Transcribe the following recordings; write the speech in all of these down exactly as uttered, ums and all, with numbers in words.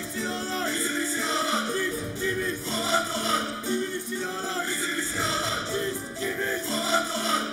silahlar. Bizim silahlar. Biz kimiz? Komandolar. Bizim silahlar. Bizim silahlar. Biz kimiz? Komandolar.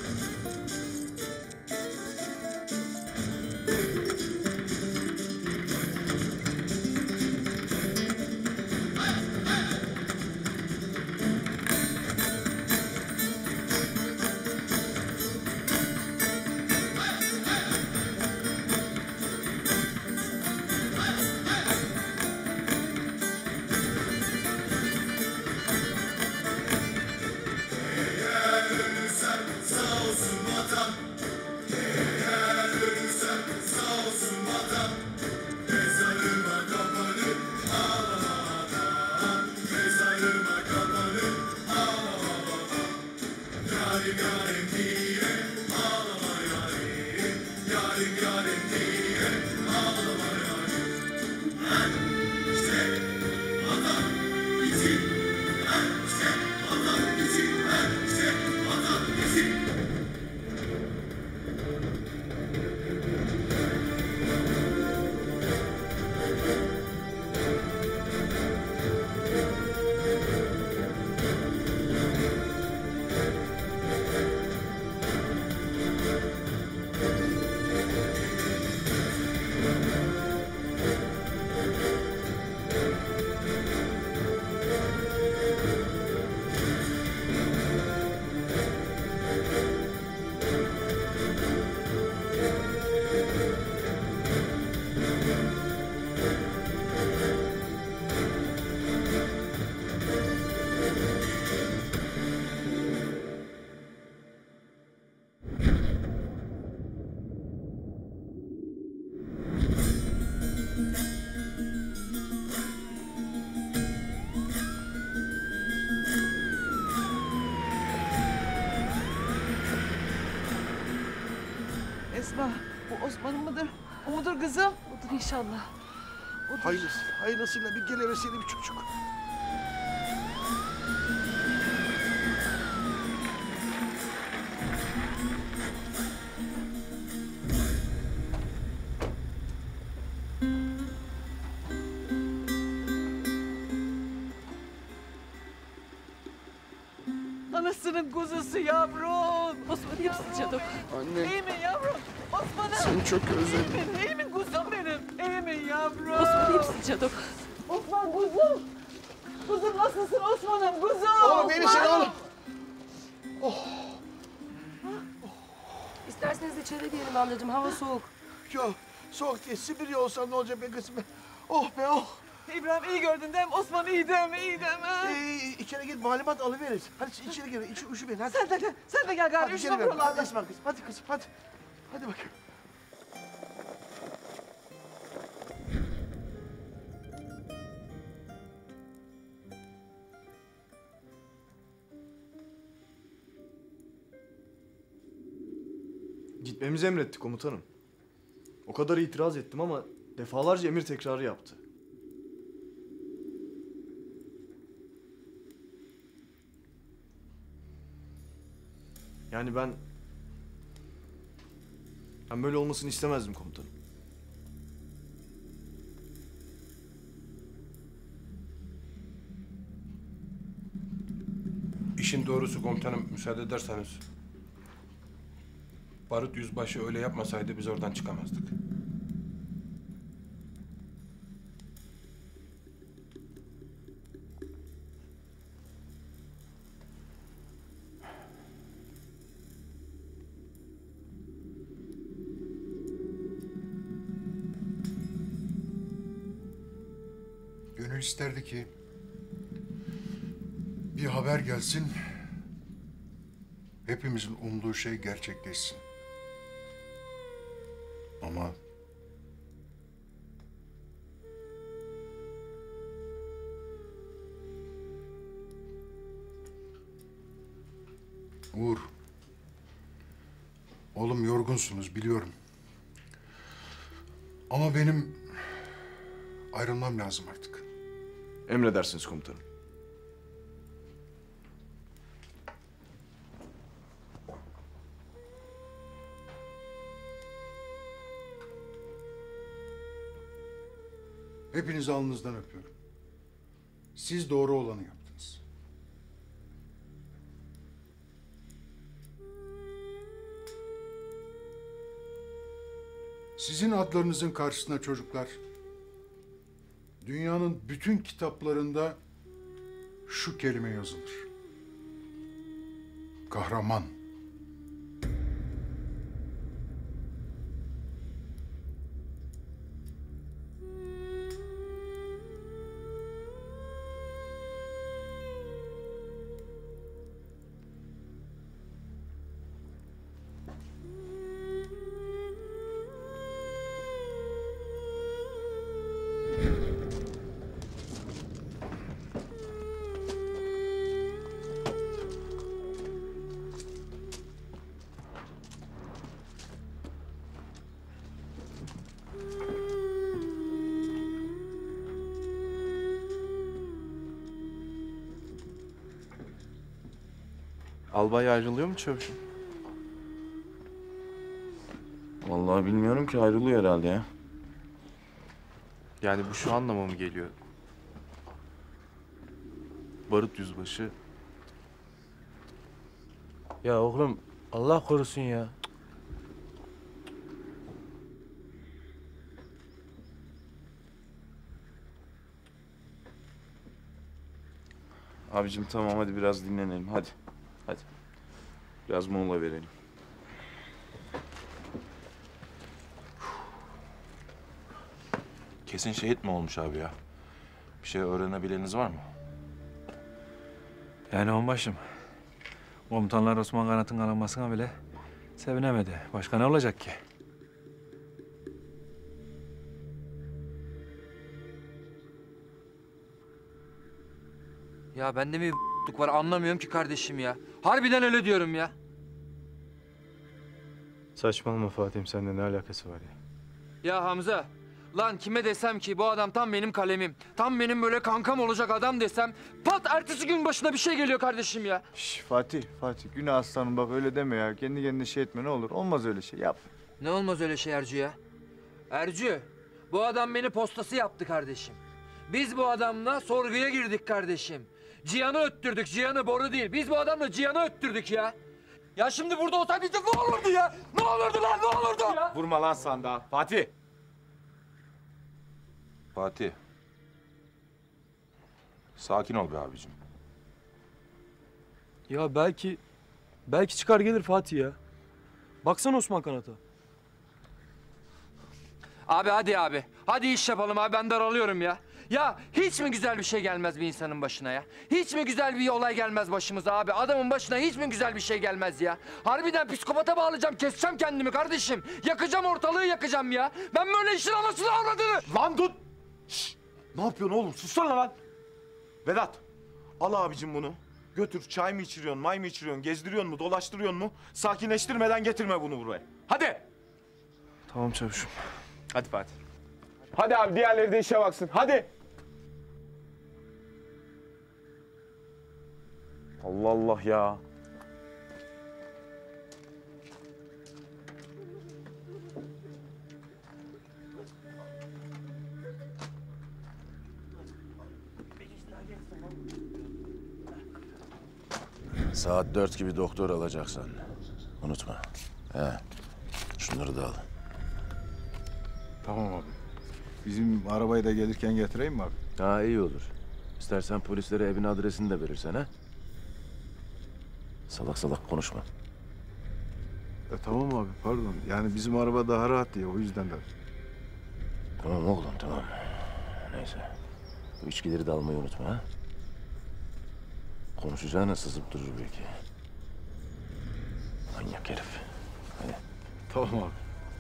Esma, bu Osman'ın mıdır? O mudur kızım? Odur inşallah. Odur. Hayırlısı, hayırlısıyla bir gelevesiyle bir çocuk. Anasının kuzusu yavrum. Osman hepsi canım. Anne. İyi mi yavrum? Osman'ım. Seni çok özledim. İyi mi? İyi mi kuzum benim? İyi mi yavrum? Osman hepsi canım. Osman kuzum. Kuzum nasılsın Osman'ım kuzum? Oğlum beni sen oğlum. İsterseniz içeri girelim amcacığım. Hava soğuk. Yok, soğuk değil. Sibirya olsa ne olacak be kızım? Oh be oh. İbrahim iyi gördün değil mi? Osman iyi değil mi? İyi değil mi? Ee, içeri git malumat alıveririz. Hadi içeri gir. İçi üşü beni hadi. Sen de gel. Sen de gel gari. Hadi Üşüme gel. Hadi buralarda. Esma kızım. Hadi kızım hadi. Hadi bakayım. Gitmemizi emretti komutanım. O kadar itiraz ettim ama defalarca emir tekrarı yaptı. Yani ben... Ben böyle olmasını istemezdim komutanım. İşin doğrusu komutanım, müsaade ederseniz. Barut yüzbaşı öyle yapmasaydı biz oradan çıkamazdık. Gönül isterdi ki bir haber gelsin, hepimizin umduğu şey gerçekleşsin. Ama Uğur, oğlum yorgunsunuz biliyorum. Ama benim ayrılmam lazım artık. Emredersiniz komutanım. Hepinizi alnınızdan öpüyorum. Siz doğru olanı yaptınız. Sizin adlarınızın karşısına çocuklar, dünyanın bütün kitaplarında şu kelime yazılır. Kahraman. Albay ayrılıyor mu çavuşum? Vallahi bilmiyorum ki, ayrılıyor herhalde ya. Yani bu şu anlama mı geliyor? Barut yüzbaşı. Ya oğlum Allah korusun ya. Abicim tamam, hadi biraz dinlenelim, hadi. Hadi. Biraz mola verelim. Kesin şehit mi olmuş abi ya? Bir şey öğrenebileniniz var mı? Yani onbaşım. Komutanlar Osman Kanat'ın alınmasına bile sevinemedi. Başka ne olacak ki? Ya bende mi bir var anlamıyorum ki kardeşim ya. Harbiden öyle diyorum ya. Saçmalama Fatih'im, seninle ne alakası var ya? Ya Hamza, lan kime desem ki bu adam tam benim kalemim, tam benim böyle kankam olacak adam desem, pat ertesi gün başına bir şey geliyor kardeşim ya. Şş, Fatih, Fatih. Günah aslanım bak öyle deme ya. Kendi kendine şey etme ne olur. Olmaz öyle şey. Yap. Ne olmaz öyle şey Ercü ya? Ercü, bu adam beni postası yaptı kardeşim. Biz bu adamla sorguya girdik kardeşim. Cihan'ı öttürdük, Cihan'ı, Boru değil. Biz bu adamla Cihan'ı öttürdük ya. Ya şimdi burada olsaydı ne olurdu ya? Ne olurdu lan, ne olurdu? Ya? Vurma lan sandığa. Fatih. Fatih. Sakin ol be abicim. Ya belki, belki çıkar gelir Fatih ya. Baksana Osman Kanat'a. Abi hadi abi. Hadi iş yapalım abi, ben daralıyorum ya. Ya hiç mi güzel bir şey gelmez bir insanın başına ya? Hiç mi güzel bir olay gelmez başımıza abi? Adamın başına hiç mi güzel bir şey gelmez ya? Harbiden psikopata bağlayacağım, keseceğim kendimi kardeşim. Yakacağım ortalığı, yakacağım ya. Ben böyle işin anasını avradını. Lan dur! Şşş! Ne yapıyorsun oğlum? Sussana lan! Vedat, al abicim bunu. Götür, çay mı içiriyorsun, may mı içiriyorsun, gezdiriyorsun mu, dolaştırıyorsun mu? Sakinleştirmeden getirme bunu buraya. Hadi! Tamam çavuşum. Hadi Fatih. Hadi abi, diğerleri de işe baksın. Hadi! Allah Allah ya. Saat dört gibi doktor alacaksan. Unutma. He. Şunları da al. Tamam abi. Bizim arabayı da gelirken getireyim mi abi? Ha, iyi olur. İstersen polislere evin adresini de verirsen ha. Salak salak konuşma. E, tamam abi, pardon. Yani bizim araba daha rahat diye, o yüzden de. Tamam oğlum, tamam. Neyse. Bu içkileri de almayı unutma ha. Konuşacağına sızıp durur belki. Manyak herif. Hadi. Tamam abi.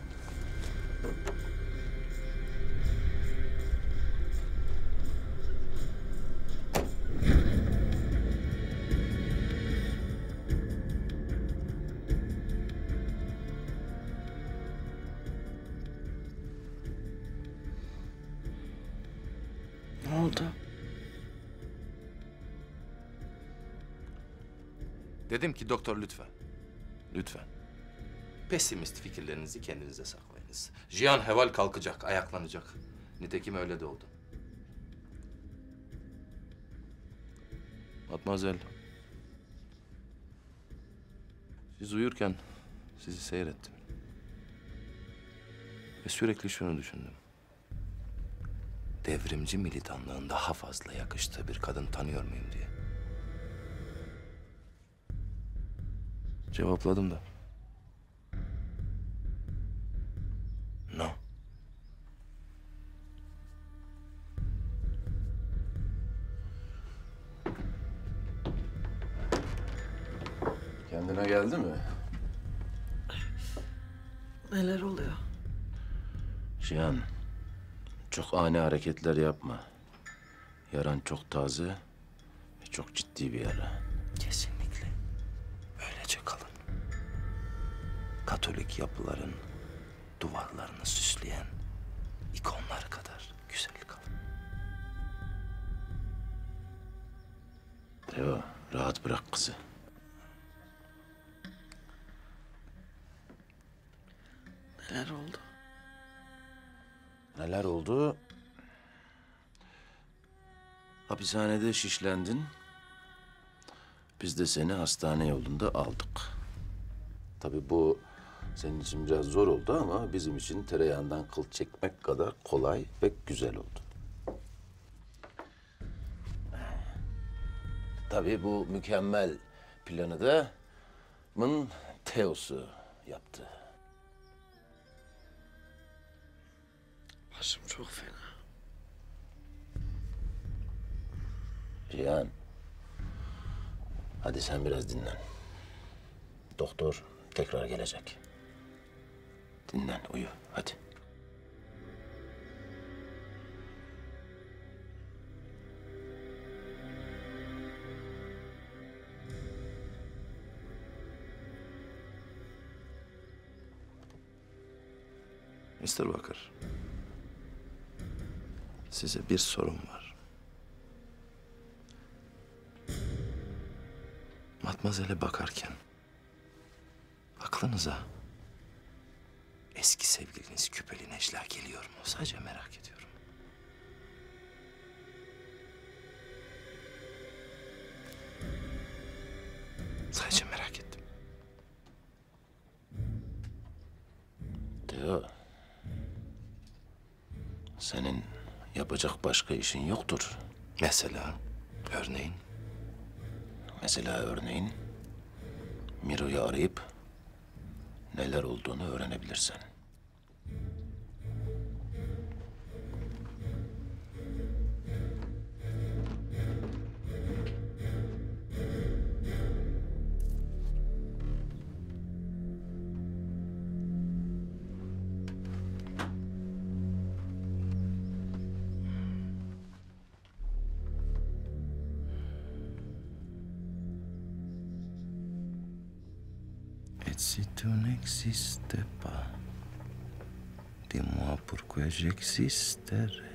Ne oldu? Dedim ki doktor lütfen. Lütfen. Pesimist fikirlerinizi kendinize saklayınız. Cihan heval kalkacak, ayaklanacak. Nitekim öyle de oldu. Matmazel. Siz uyurken sizi seyrettim. Ve sürekli şunu düşündüm. Devrimci militanlığın daha fazla yakıştığı bir kadın tanıyor muyum diye. Cevapladım da. No. Kendine geldi mi? Neler oluyor? Cihan, çok ani hareketler yapma. Yaran çok taze ve çok ciddi bir yara. Kesinlikle. Öylece kalın. Katolik yapıların duvarlarını süsleyen ikonlar kadar güzel kalın. Teo, rahat bırak kızı. Neler oldu? Neler oldu? Hapishanede şişlendin. Biz de seni hastane yolunda aldık. Tabii bu senin için biraz zor oldu ama bizim için tereyağından kıl çekmek kadar kolay ve güzel oldu. Tabii bu mükemmel planı da Mın Teo'su yaptı. Başım çok fena. Cihan, hadi sen biraz dinlen. Doktor tekrar gelecek. Dinlen, uyu, hadi. mister Walker, size bir sorum var. Matmazel'e bakarken aklınıza eski sevgiliniz Küpeli Necla geliyor mu? Sadece merak ediyorum. Sadece merak ettim. Teo, senin yapacak başka işin yoktur. Mesela, örneğin? Mesela örneğin, Miro'yu arayıp neler olduğunu öğrenebilirsin. Et si tu n'existais pas, dis-moi pourquoi j'existerais.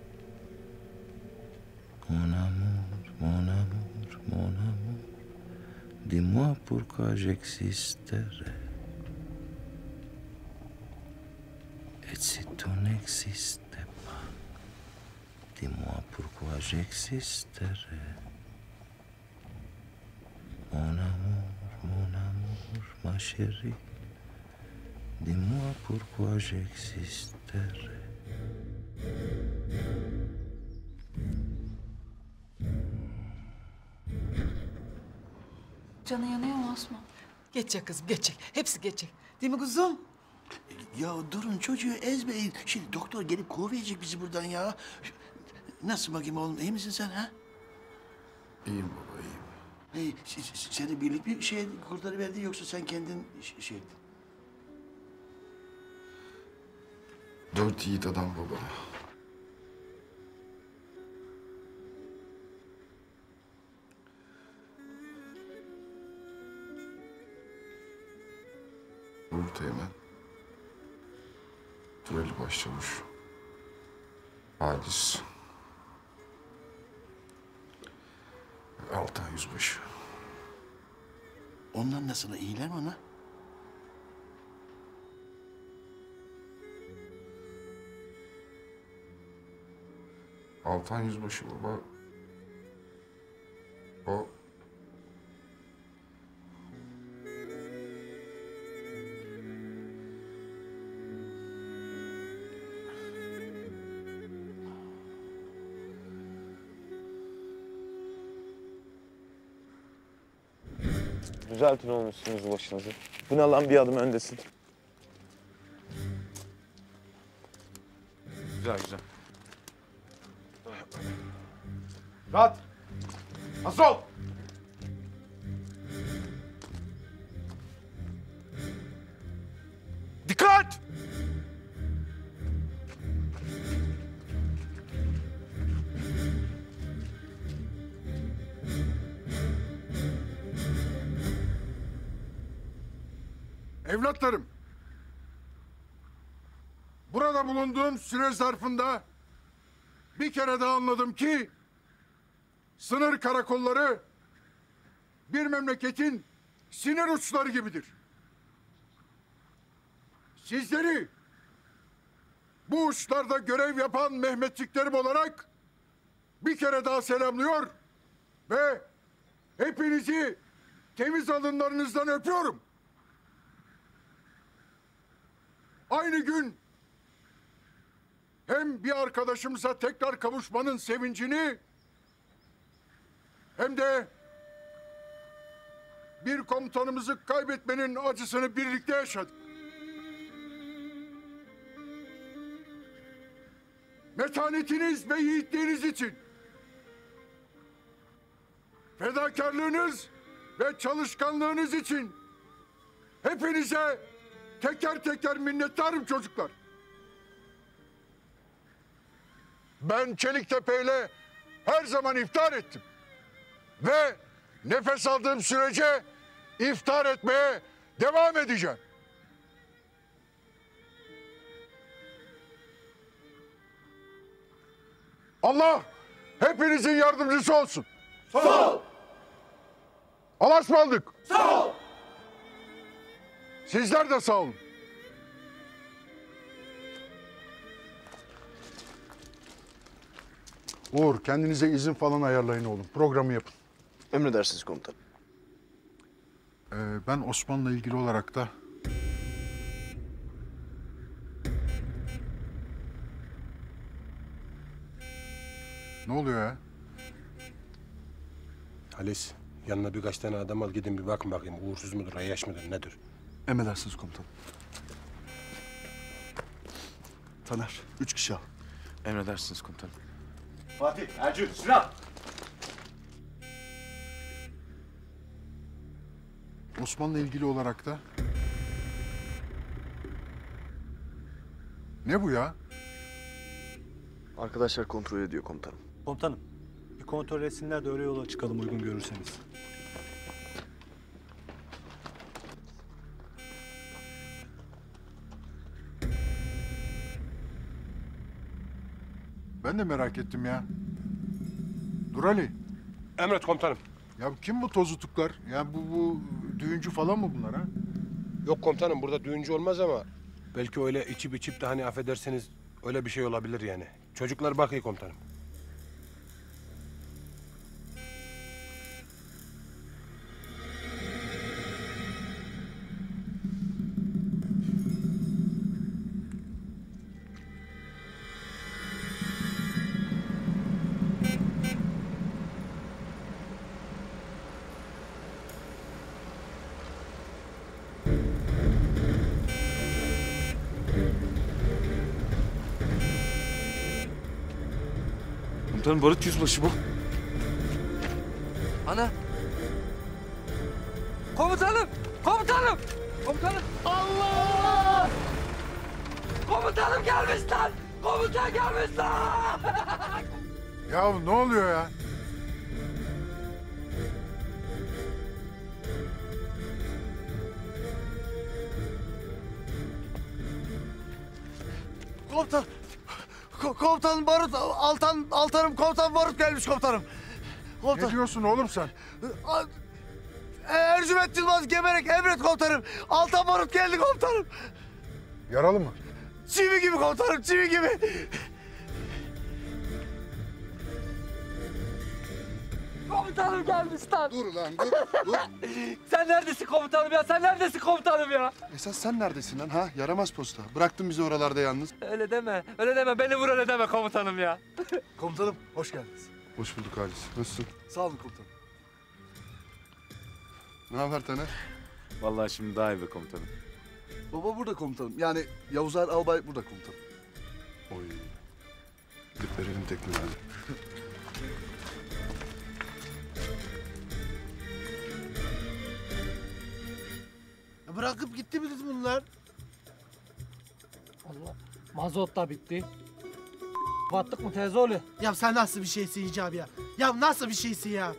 Mon amour, mon amour, mon amour, dis-moi pourquoi j'existerais. Et si tu n'existais pas, dis-moi pourquoi j'existerais. Mon amour, mon amour, ma chérie, dis-moi pourquoi j'existerais. Canı yanıyor mu Osman? Geçecek kızım, geçecek. Hepsi geçecek. Değil mi kuzum? Ya durun çocuğu ezmeyin. Şimdi doktor gelip kovmayacak bizi buradan ya. Nasıl bakayım oğlum? İyi misin sen ha? İyiyim baba, iyiyim. Hey, s- s- seni birlik bir şey kurtarıverdi yoksa sen kendin ş- şey ettin? Dört yiğit adam baba. Uğur Teğmen, Türeli Başçavuş, Halis, Altan Yüzbaşı. Onlar nasıl? İyiler mi ana? Altan Yüzbaşı baba, o düzeltin oğlum üstünüzü başınızı. Bu ne lan, bir adım öndesin. Güzel güzel. Rahat. Hazır ol. Dikkat! Evlatlarım. Burada bulunduğum süre zarfında bir kere daha anladım ki sınır karakolları bir memleketin sinir uçları gibidir. Sizleri bu uçlarda görev yapan Mehmetçiklerim olarak bir kere daha selamlıyor ve hepinizi temiz alınlarınızdan öpüyorum. Aynı gün hem bir arkadaşımıza tekrar kavuşmanın sevincini hem de bir komutanımızı kaybetmenin acısını birlikte yaşadık. Metanetiniz ve yiğitliğiniz için, fedakarlığınız ve çalışkanlığınız için hepinize teker teker minnettarım çocuklar. Ben Çeliktepe ile her zaman iftar ettim. Ve nefes aldığım sürece iftar etmeye devam edeceğim. Allah hepinizin yardımcısı olsun. Sağ ol. Allah'a ısmarladık. Sağ ol. Sizler de sağ olun. Uğur, kendinize izin falan ayarlayın oğlum. Programı yapın. Emredersiniz komutanım. Ee, ben Osman'la ilgili olarak da ne oluyor ya? Halis, yanına birkaç tane adam al, gidin bir bakın bakayım. Uğursuz mudur, ayyaş mıdır, nedir? Emredersiniz komutanım. Taner, üç kişi al. Emredersiniz komutanım. Fatih, Ercü, Sinan. Osman'la ilgili olarak da ne bu ya? Arkadaşlar kontrol ediyor komutanım. Komutanım, bir kontrol etsinler de öyle yola çıkalım uygun görürseniz. Ben de merak ettim ya. Dur Ali. Emret komutanım. Ya kim bu tozutuklar? Ya bu, bu düğüncü falan mı bunlar ha? Yok komutanım, burada düğüncü olmaz ama belki öyle içip içip de hani affedersiniz öyle bir şey olabilir yani. Çocuklar bakıyor komutanım. Komutanım Barut Yüzbaşı bu. Ana! Komutanım! Komutanım! Komutanım! Allah! Komutanım gelmiş lan! Komutan gelmiş lan! Ya ne oluyor ya? Komutan, ko komutanım Barut, Altan, Altanım, komutan Barut gelmiş komutanım. Komutan. Ne diyorsun oğlum sen? Ercüment Yılmaz geberek emret komutanım. Altan Barut geldi komutanım. Yaralı mı? Çivi gibi komutanım, çivi gibi. Komutanım gelmiş lan! Dur lan, dur, dur. Sen neredesin komutanım ya? Sen neredesin komutanım ya? Esas sen neredesin lan ha? Yaramaz posta. Bıraktın bizi oralarda yalnız. Öyle deme, öyle deme. Beni vur öyle deme komutanım ya. Komutanım, hoş geldiniz. Hoş bulduk Halis. Nasılsın? Sağ olun komutanım. Ne haber Taner? Vallahi şimdi daha iyi be komutanım. Baba burada komutanım. Yani Yavuzlar Albay burada komutanım. Oy. Gidip verelim tekneleri. Bırakıp gitti mi bunlar? Allah. Mazot da bitti. Battık mı teyze oğlu? Ya sen nasıl bir şeysin Hicabi ya? Ya nasıl bir şeysin ya?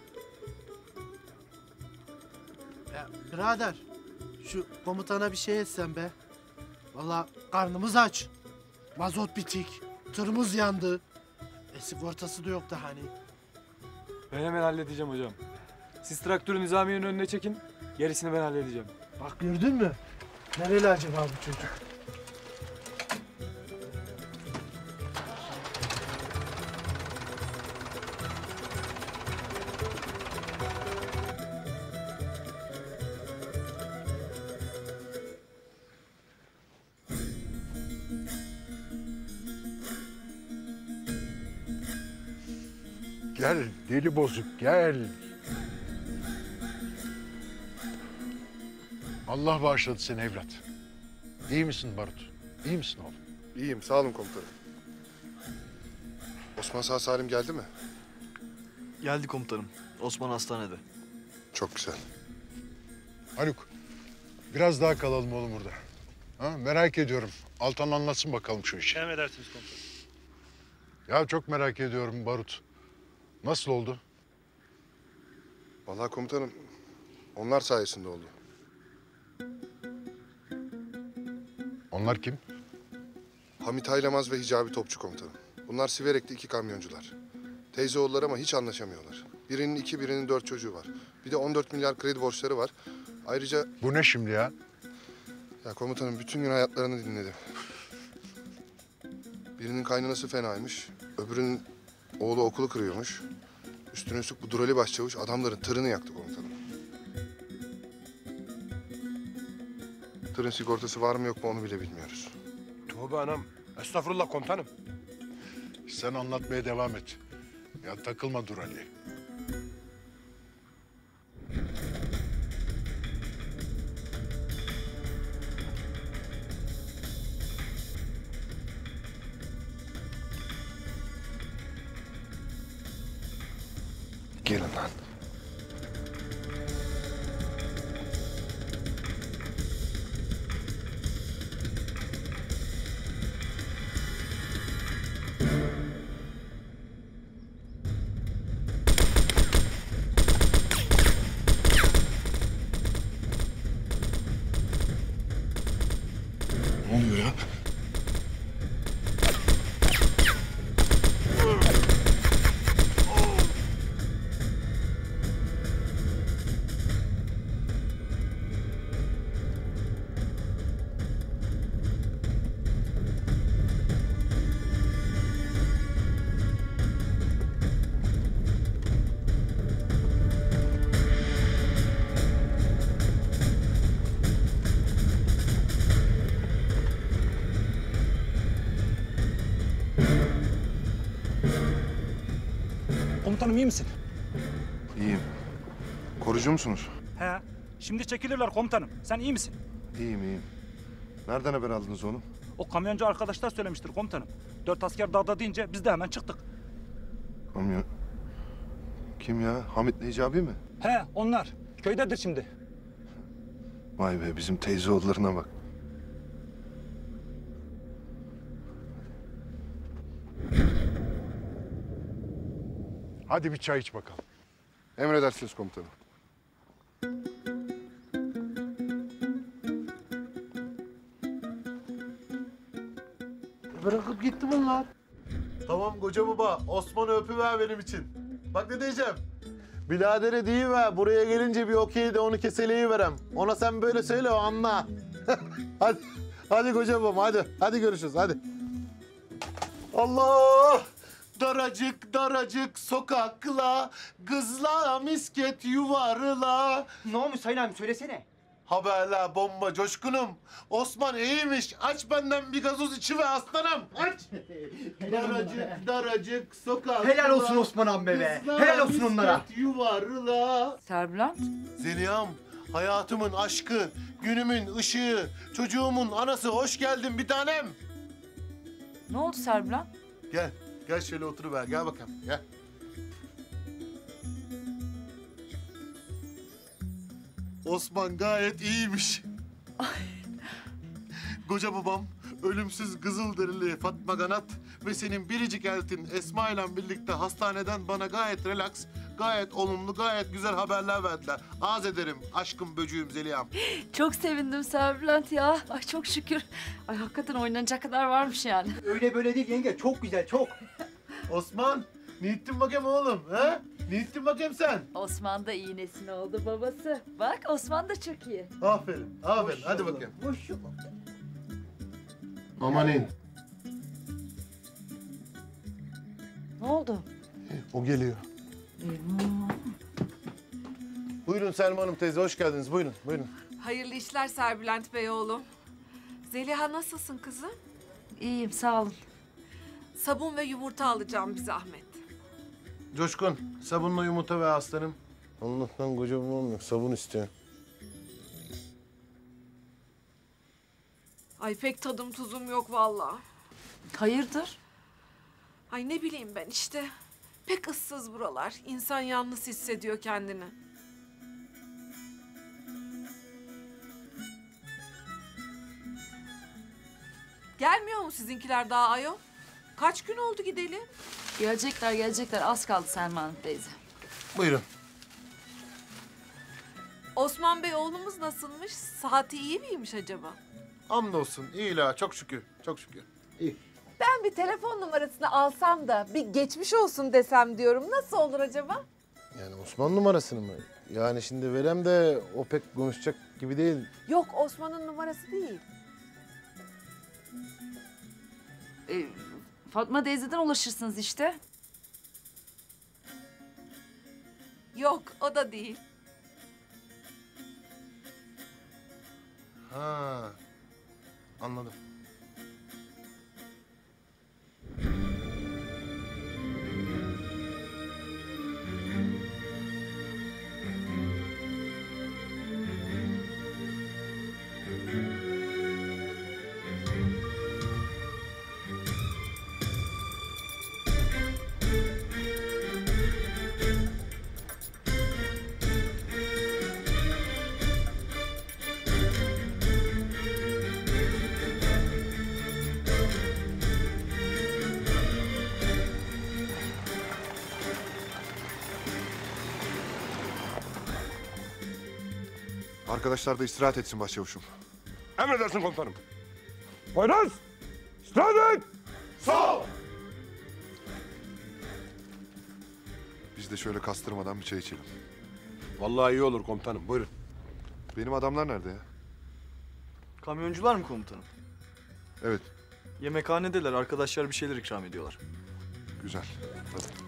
Ya birader, şu komutana bir şey etsen be. Vallahi karnımız aç. Mazot bitik. Tırımız yandı. E sigortası da yok da hani. Ben hemen halledeceğim hocam. Siz traktörü Nizamiye'nin önüne çekin. Gerisini ben halledeceğim. Bak gördün mü? Nereli acaba bu çocuk? Gel deli bozuk gel. Allah bağışladı seni evlat. İyi misin Barut? İyi misin oğlum? İyiyim, sağ olun komutanım. Osman sağ salim geldi mi? Geldi komutanım. Osman hastanede. Çok güzel. Haluk, biraz daha kalalım oğlum burada. Ha, merak ediyorum. Altan anlatsın bakalım şu işi. Emredersiniz komutanım. Ya çok merak ediyorum Barut. Nasıl oldu? Vallahi komutanım, onlar sayesinde oldu. Onlar kim? Hamit Haylamaz ve Hicabi Topçu komutanım. Bunlar Siverek'te iki kamyoncular. Teyze oğulları ama hiç anlaşamıyorlar. Birinin iki, birinin dört çocuğu var. Bir de on dört milyar kredi borçları var. Ayrıca... Bu ne şimdi ya? Ya komutanım, bütün gün hayatlarını dinledim. Birinin kaynanası fenaymış. Öbürünün oğlu okulu kırıyormuş. Üstüne üstlük bu Durali başçavuş adamların tırını yaktı komutanım. Tırın sigortası var mı yok mu onu bile bilmiyoruz. Tövbe anam. Estağfurullah komutanım. Sen anlatmaya devam et. Ya takılma Durali'ye. Gelin lan. Ne oluyor ya? Komutanım iyi misin? İyiyim. Korucu musunuz? He. Şimdi çekilirler komutanım. Sen iyi misin? İyiyim, iyiyim. Nereden haber aldınız onu? O kamyoncu arkadaşlar söylemiştir komutanım. Dört asker dağda deyince biz de hemen çıktık. Kamyon... Kim ya? Hamit'le Hicabi mi? He onlar. Köydedir şimdi. Vay be, bizim teyze oğullarına bak. Hadi bir çay iç bakalım. Emredersiniz komutanım. Bırakıp gitti bunlar. Tamam koca baba, Osman'ı öpüver benim için. Bak ne diyeceğim. Biradere deyiver, buraya gelince bir okey de onu keseleyiverem. Ona sen böyle söyle, o anla. hadi, hadi koca babam, hadi. Hadi görüşürüz, hadi. Allah! Daracık daracık sokakla, kızla misket yuvarla. Ne olmuş Sayın abi, söylesene. Haberler bomba coşkunum. Osman iyiymiş. Aç benden bir gazoz içiver aslanım. Aç. Daracık daracık sokakla. Helal olsun Osman abi be. kızla Helal olsun onlara. misket yuvarla. Serbülent. Zeliha'm, Hayatımın aşkı, günümün ışığı, çocuğumun anası hoş geldin bir tanem. Ne oldu Serbilen? Gel, gel şöyle oturuver. Gel bakalım, gel. Osman gayet iyiymiş. Koca babam, ölümsüz Kızılderili Fatma Kanat ve senin biricik eltin Esma ile birlikte hastaneden bana gayet relax, gayet olumlu, gayet güzel haberler verdiler. Arz ederim aşkım, böcüğüm, Zeliha'm. Çok sevindim Serbülent ya. Ay çok şükür. Ay hakikaten oynanacak kadar varmış yani. Öyle böyle değil yenge, çok güzel, çok. Osman, ne ettin bakayım oğlum, ha? Ne ettin bakayım sen? Osman da iğnesin oldu babası. Bak Osman da çok iyi. Aferin, aferin. Hadi bakayım. Hoş Amanin. Ne oldu? O geliyor. Buyurun Selma Hanım teyze, hoş geldiniz. Buyurun, buyurun. Hayırlı işler Serbülent Bey oğlum. Zeliha nasılsın kızım? İyiyim sağ olun. Sabun ve yumurta alacağım bir zahmet. Coşkun, sabunla yumurta ve aslanım. Allah'tan kocam olmuyor, sabun istiyor. Ay pek tadım tuzum yok vallahi. Hayırdır? Ay ne bileyim ben işte. Pek ıssız buralar. İnsan yalnız hissediyor kendini. Gelmiyor mu sizinkiler daha ayol? Kaç gün oldu gidelim? Gelecekler gelecekler. Az kaldı Selma Hanım teyze. Buyurun. Osman Bey oğlumuz nasılmış? Saati iyi miymiş acaba? Hamdolsun, iyi la, çok şükür, çok şükür. İyi. Ben bir telefon numarasını alsam da bir geçmiş olsun desem diyorum. Nasıl olur acaba? Yani Osman numarasını mı? Yani şimdi verem de o pek konuşacak gibi değil. Yok Osman'ın numarası değil. Ee, Fatma teyzeden ulaşırsınız işte. Yok o da değil. Ha, anladım. Arkadaşlar da istirahat etsin başçavuşum. Emredersin komutanım. Poyraz! İstirahat et! Sağ ol! Biz de şöyle kastırmadan bir çay içelim. Vallahi iyi olur komutanım, buyurun. Benim adamlar nerede ya? Kamyoncular mı komutanım? Evet. Yemekhanedeler. Arkadaşlar bir şeyler ikram ediyorlar. Güzel. Hadi.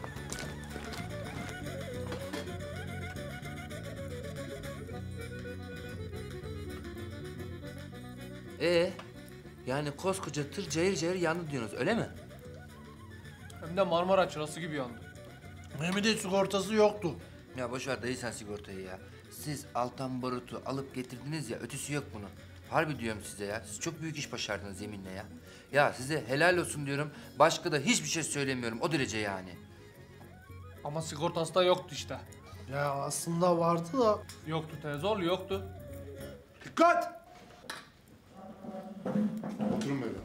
Ee, yani koskoca tır cayır cayır yandı diyorsunuz öyle mi? Hem de Marmara çırası gibi yandı. Hem de sigortası yoktu. Ya boş ver dayı sen sigortayı ya. Siz Altan Barut'u alıp getirdiniz ya ötesi yok bunun. Harbi diyorum size ya. Siz çok büyük iş başardınız yeminle ya. Ya size helal olsun diyorum. Başka da hiçbir şey söylemiyorum o derece yani. Ama sigortası da yoktu işte. Ya aslında vardı da. Yoktu teyze oğlu yoktu. Dikkat! Oturun böyle.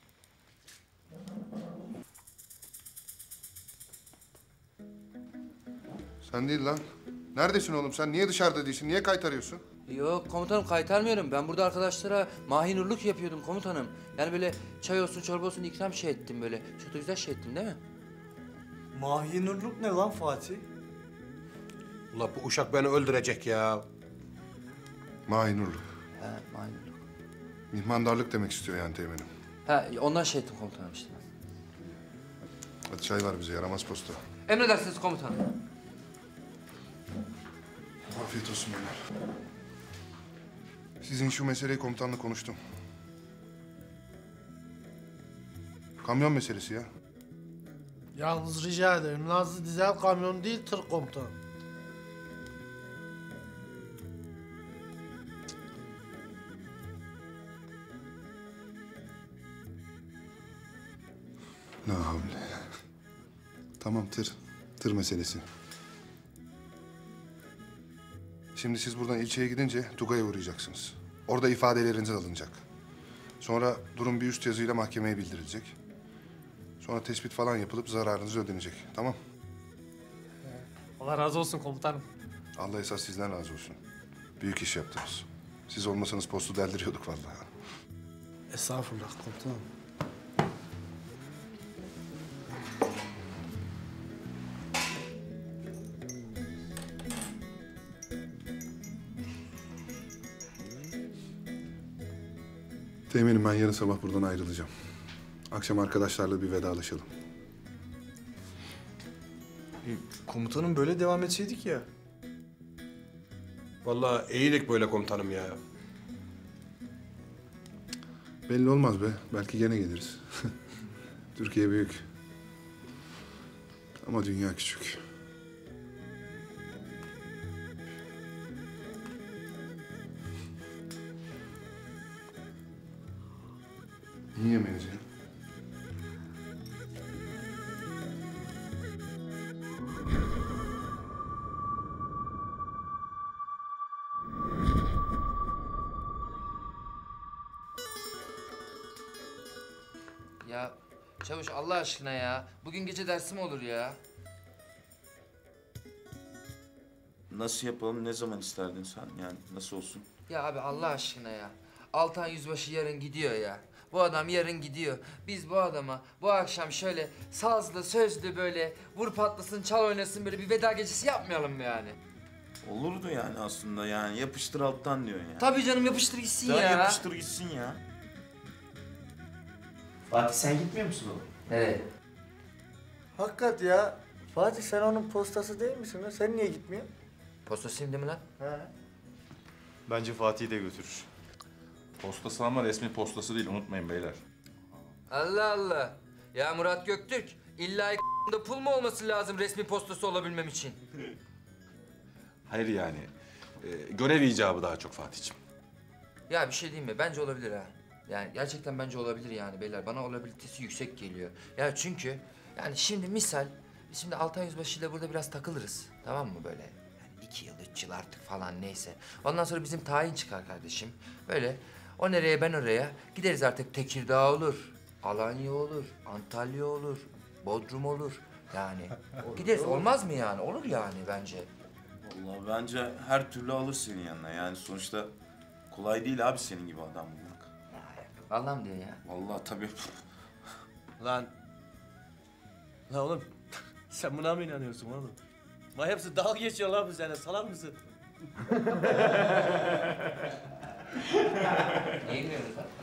Sen değil lan. Neredesin oğlum sen? Niye dışarıda değilsin? Niye kaytarıyorsun? Yok komutanım kaytarmıyorum. Ben burada arkadaşlara mahinurluk yapıyordum komutanım. Yani böyle çay olsun çorba olsun ikram şey ettim böyle. Çok da güzel şey ettim değil mi? Mahinurluk ne lan Fatih? Ulan bu uşak beni öldürecek ya. Mahinurluk. He mahinurluk. Mihmandarlık demek istiyor yani teğmenim. Ha ondan şey ettim komutanım işte. Hadi çay var bize yaramaz posta. Emredersiniz komutanım. Afiyet olsun beyler. Sizin şu meseleyi komutanla konuştum. Kamyon meselesi ya. Yalnız rica ederim. Nazlı dizel kamyon değil tır komutanım. Ne havle. Tamam tır. Tır meselesi. Şimdi siz buradan ilçeye gidince Tugay'a uğrayacaksınız. Orada ifadeleriniz alınacak. Sonra durum bir üst yazıyla mahkemeye bildirilecek. Sonra tespit falan yapılıp zararınız ödenecek. Tamam? Allah razı olsun komutanım. Allah esas sizden razı olsun. Büyük iş yaptınız. Siz olmasanız postu deldiriyorduk vallahi. Estağfurullah komutanım. Teminim ben yarın sabah buradan ayrılacağım. Akşam arkadaşlarla bir vedalaşalım. E, komutanım böyle devam etseydik ya. Vallahi iyilik böyle komutanım ya. Belli olmaz be. Belki gene geliriz. Türkiye büyük. Ama dünya küçük. Niye yemeyiz ya? Ya Çavuş Allah aşkına ya. Bugün gece dersi mi olur ya? Nasıl yapalım? Ne zaman isterdin sen? Yani nasıl olsun? Ya abi Allah aşkına ya. Altan Yüzbaşı yarın gidiyor ya. Bu adam yarın gidiyor. Biz bu adama bu akşam şöyle sazlı, sözlü böyle vur patlasın, çal oynasın böyle bir veda gecesi yapmayalım mı yani? Olurdu yani aslında yani. Yapıştır alttan diyorsun ya. Tabii canım yapıştır gitsin Daha ya. yapıştır gitsin ya. Fatih sen gitmiyor musun oğlum? Evet. Hakikat ya. Fatih sen onun postası değil misin lan? Sen niye gitmiyorsun? Postasıyım değil mi lan? He. Bence Fatih'i de götürür. Postası ama resmi postası değil, unutmayın beyler. Allah Allah. Ya Murat Göktürk, illa da pul mu olması lazım resmi postası olabilmem için? Hayır yani. e, görev icabı daha çok Fatih'ciğim. Ya bir şey diyeyim mi? Bence olabilir ha. Yani gerçekten bence olabilir yani beyler. Bana olabilitesi yüksek geliyor. Ya çünkü yani şimdi misal, biz şimdi Altan Yüzbaşı ile burada biraz takılırız. Tamam mı böyle? Yani iki yıl, üç yıl artık falan neyse. Ondan sonra bizim tayin çıkar kardeşim. Böyle o nereye ben oraya gideriz artık. Tekirdağ olur, Alanya olur, Antalya olur, Bodrum olur. Yani gideriz. Olmaz mı yani? Olur yani bence. Vallahi bence her türlü alır senin yanına. Yani sonuçta kolay değil abi senin gibi adam bulmak. Vallahi mi diyor ya? Vallahi tabii. Lan. Lan oğlum. Sen buna mı inanıyorsun oğlum? Vay hepsi dalga geçiyor lan bu sene. Salak mısın? Niye gülüyorsun lan?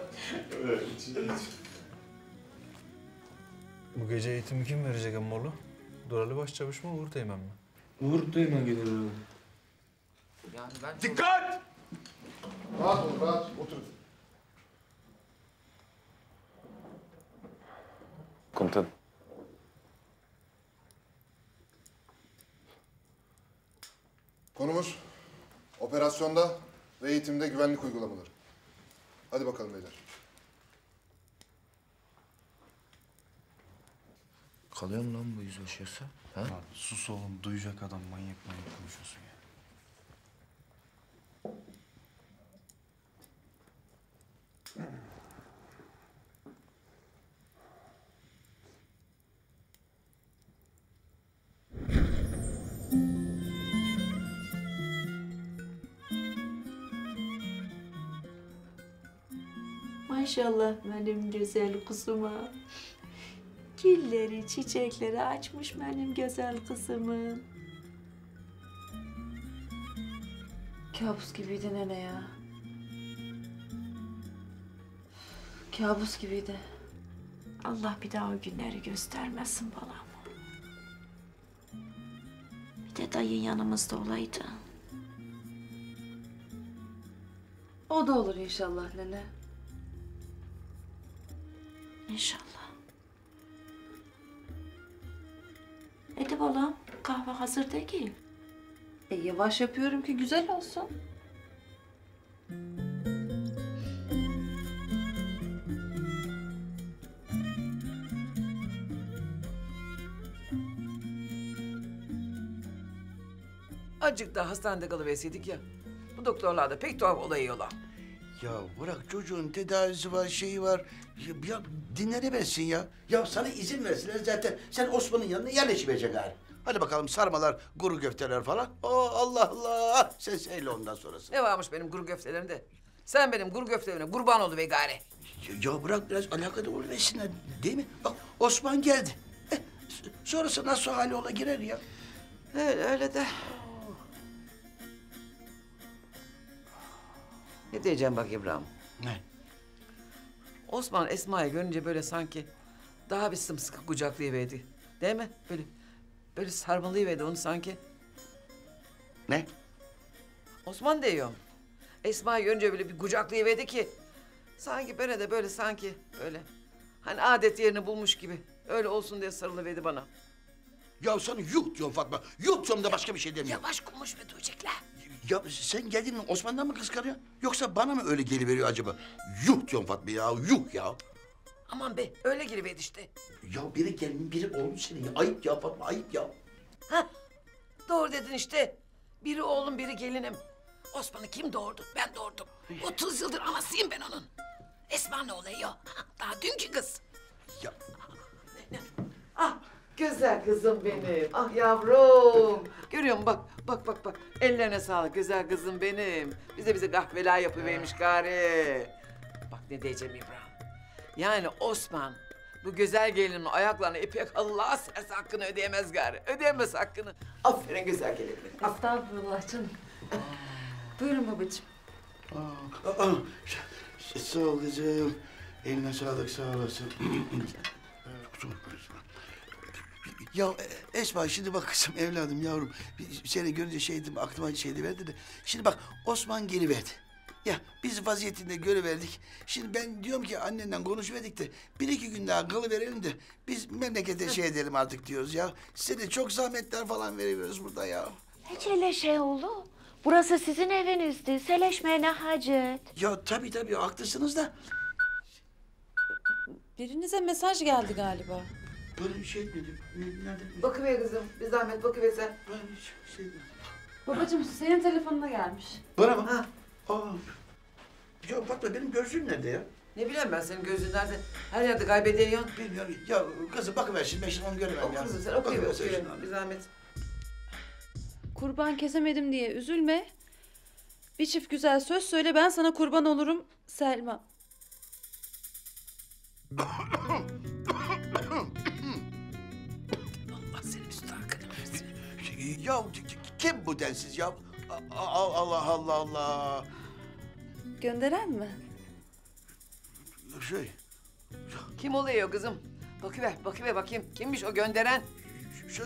Bu gece eğitimi kim verecek emmoğlu? Duralı Başçavuş mu, Uğur Teğmen mi? Uğur Teğmen gelir öyle. Yani ben çok... Dikkat! Rahat olun, rahat. Oturun. Komutanım. Konumuz operasyonda ve eğitimde güvenlik uygulamaları. Hadi bakalım beyler. Kalıyor mu lan bu yüzbaşı yoksa? Ha? Lan sus oğlum, duyacak adam, manyak manyak konuşuyorsun ya. Maşallah benim güzel kızıma. Gülleri, çiçekleri açmış benim güzel kızımın. Kabus gibiydi nene ya. Kabus gibiydi. Allah bir daha o günleri göstermesin bana. Bir de dayın yanımızda olaydı. O da olur inşallah nene. İnşallah. Hadi balam, kahve hazır değil. E yavaş yapıyorum ki güzel olsun. Azıcık daha hastanede kalıverseydik ya. Bu doktorlar da pek tuhaf olayıyorlar. Ya bırak çocuğun tedavisi var, şeyi var. Ya, ya dinlenemezsin ya. Ya sana izin versinler zaten. Sen Osman'ın yanına yerleşmeyeceksin gari. Hadi bakalım sarmalar, kuru köfteler falan. Oo Allah Allah. Sen söyle ondan sonrası. Ne varmış benim kuru köftelerimde? Sen benim kuru köftelerime kurban ol be gari. Ya, ya bırak biraz alakadar oluversinler değil mi? Bak Osman geldi. Eh, sonrası nasıl hali ola girer ya. Öyle öyle de. Ne diyeceğim bak İbrahim? Ne? Osman Esma'yı görünce böyle sanki daha bir sımsıkı kucaklayıverdi. Değil mi? Böyle böyle sarmalayıverdi onu sanki. Ne? Osman diyorum. Esma'yı görünce böyle bir kucaklayıverdi ki sanki böyle de böyle sanki böyle hani adet yerini bulmuş gibi öyle olsun diye sarılıverdi bana. Ya sana yuh diyorum Fatma. Yuh diyorum da başka bir şey demiyorum. Yavaş konuş ve duyacaklar. Ya sen geldin mi Osman'dan mı kıskanıyorsun? Yoksa bana mı öyle geliveriyor acaba? Yuh diyorum Fatma ya, yuh ya. Aman be öyle giriverdi işte. Ya biri gelin biri oğlum senin ya. Ayıp ya Fatma, ayıp ya. Hah doğru dedin işte. Biri oğlum biri gelinim. Osman'ı kim doğurdu? Ben doğurdum. Otuz yıldır anasıyım ben onun. Esma ne oluyor? Daha dünkü kız. Ya. Ah güzel kızım benim. Ah yavrum. Görüyor musun bak bak bak bak. Ellerine sağlık güzel kızım benim. Bize bize kahveler yapıvermiş gari. Bak ne diyeceğim İbrahim. Yani Osman bu güzel gelinin ayaklarını ipek Allah'a serse hakkını ödeyemez gari. Ödeyemez hakkını. Aferin güzel gelin benim. Estağfurullah canım. Buyurun babacığım. Aa, aa, sağ ol kızım. Eline sağlık, sağ olasın. Ya Esma şimdi bak kızım evladım yavrum. Seni görünce şeydim aklıma şeydi verdi de. Şimdi bak Osman geliverdi. Ya biz vaziyetinde görüverdik. Şimdi ben diyorum ki annenden konuşuverdik de bir iki gün daha kalıverelim de biz memlekete şey edelim artık diyoruz ya. Size de çok zahmetler falan veriyoruz burada ya. Hiç öyle şey oldu. Burası sizin evinizdi. Seleşmeye ne hacet? Ya tabii tabii haklısınız da. Birinize mesaj geldi galiba. Böyle bir şey etmedim. Nerede? Bakıver kızım. Bir zahmet bakıver sen. Ben hiç şey etmedim. Babacığım senin telefonuna gelmiş. Bana mı? Ha. Aa. Ya Fatma benim gözlüğüm nerede ya? Ne bileyim ben senin gözün nerede? Her yerde kaybediyorsun. Bilmiyorum. Ya kızım bakıver şimdi ben şimdi onu göremem Oku ya. kızım sen okuyuver Bakıver sen okuyuver. şimdi. Bir zahmet. Kurban kesemedim diye üzülme. Bir çift güzel söz söyle ben sana kurban olurum Selma. Allah senin üstüne hakkını versin. Ya kim bu densiz ya? Allah Allah Allah Allah. Gönderen mi? Şey. Kim oluyor kızım? Bakıver bakıver bakayım. Kimmiş o gönderen? Şey.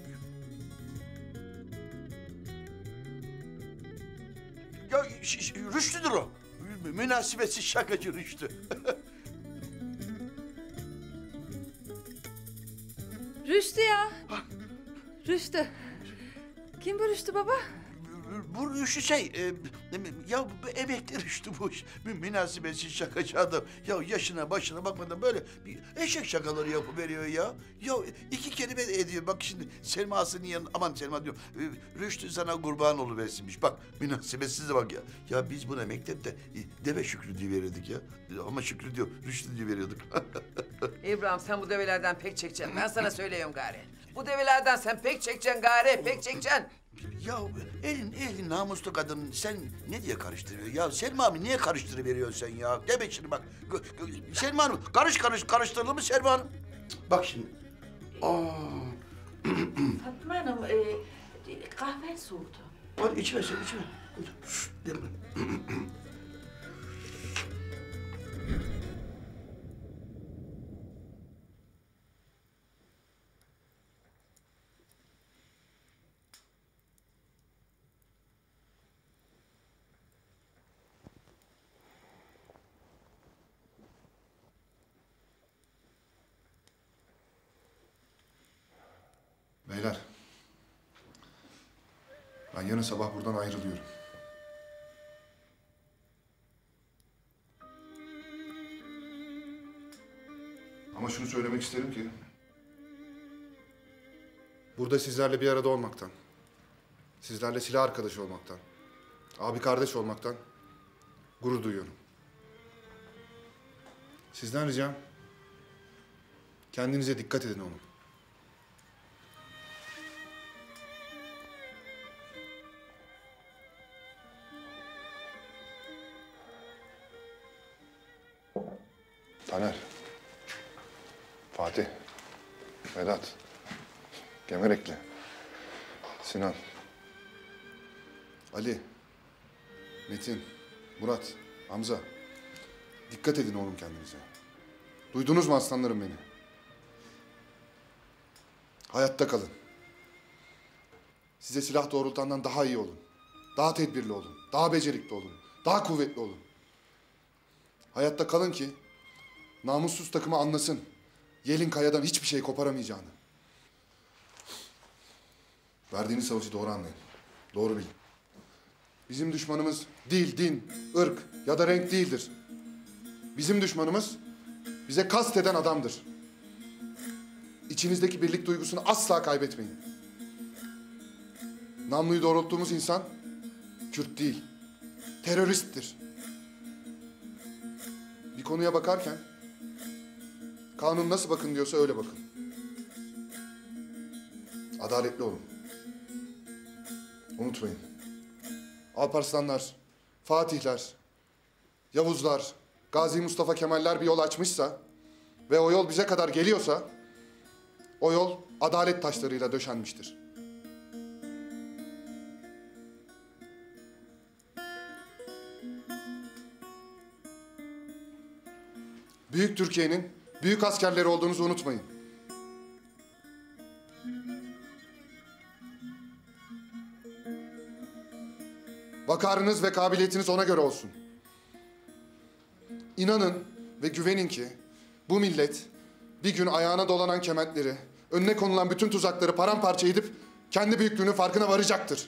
Ya ş- ş- Rüştü'dür o. Mü- Münasebetsiz şakacı Rüştü. Rüştü ya. Rüştü. Kim bu Rüştü baba? Bu Rüştü şey, e, ya bu emekli Rüştü bu. Mü- Münasebetsiz şakacı adam. Ya yaşına başına bakmadan böyle bir eşek şakaları yapıveriyor ya. Ya iki kelime ediyor. Bak şimdi Selma'sının yanında, aman Selma diyorum. e, Rüştü sana kurban oluversinmiş. Bak münasebetsiz de bak ya. Ya biz buna mektepte e, deve Şükrü diye verirdik ya. Ama Şükrü diyor, Rüştü diye veriyorduk. İbrahim sen bu develerden pek çekeceksin. Ben sana söylüyorum gari. Bu develerden sen pek çekeceksin gari, pek çekeceksin. Ya elin elin namuslu kadın sen ne diye karıştırıyor? Ya Selma abi niye karıştırıveriyorsun sen ya? Deme şimdi bak. Gö- gö- Selma Hanım karış karış karıştırılır mı Selma Hanım? Cık, bak şimdi. Aa. Fatma Hanım e, kahve soğudu. Hadi içme sen içme. Şşt, deme. Beyler. Ben yarın sabah buradan ayrılıyorum. Ama şunu söylemek isterim ki... burada sizlerle bir arada olmaktan, Sizlerle silah arkadaşı olmaktan, abi kardeş olmaktan gurur duyuyorum. Sizden ricam kendinize dikkat edin oğlum. Taner, Fatih, Vedat, Gemerekli, Sinan, Ali, Metin, Murat, Hamza. Dikkat edin oğlum kendinize. Duydunuz mu aslanlarım beni? Hayatta kalın. Size silah doğrultandan daha iyi olun. Daha tedbirli olun. Daha becerikli olun. Daha kuvvetli olun. Hayatta kalın ki namussuz takımı anlasın. Yelin kayadan hiçbir şey koparamayacağını. Verdiğiniz savaşı doğru anlayın. Doğru bilin. Bizim düşmanımız dil, din, ırk ya da renk değildir. Bizim düşmanımız bize kast eden adamdır. İçinizdeki birlik duygusunu asla kaybetmeyin. Namluyu doğrulttuğumuz insan Kürt değil, teröristtir. Bir konuya bakarken kanun nasıl bakın diyorsa öyle bakın. Adaletli olun. Unutmayın. Alparslanlar, Fatihler, Yavuzlar, Gazi Mustafa Kemaller bir yol açmışsa ve o yol bize kadar geliyorsa o yol adalet taşlarıyla döşenmiştir. Büyük Türkiye'nin büyük askerleri olduğunuzu unutmayın. Vakarınız ve kabiliyetiniz ona göre olsun. İnanın ve güvenin ki bu millet bir gün ayağına dolanan kemetleri, önüne konulan bütün tuzakları paramparça edip kendi büyüklüğünün farkına varacaktır.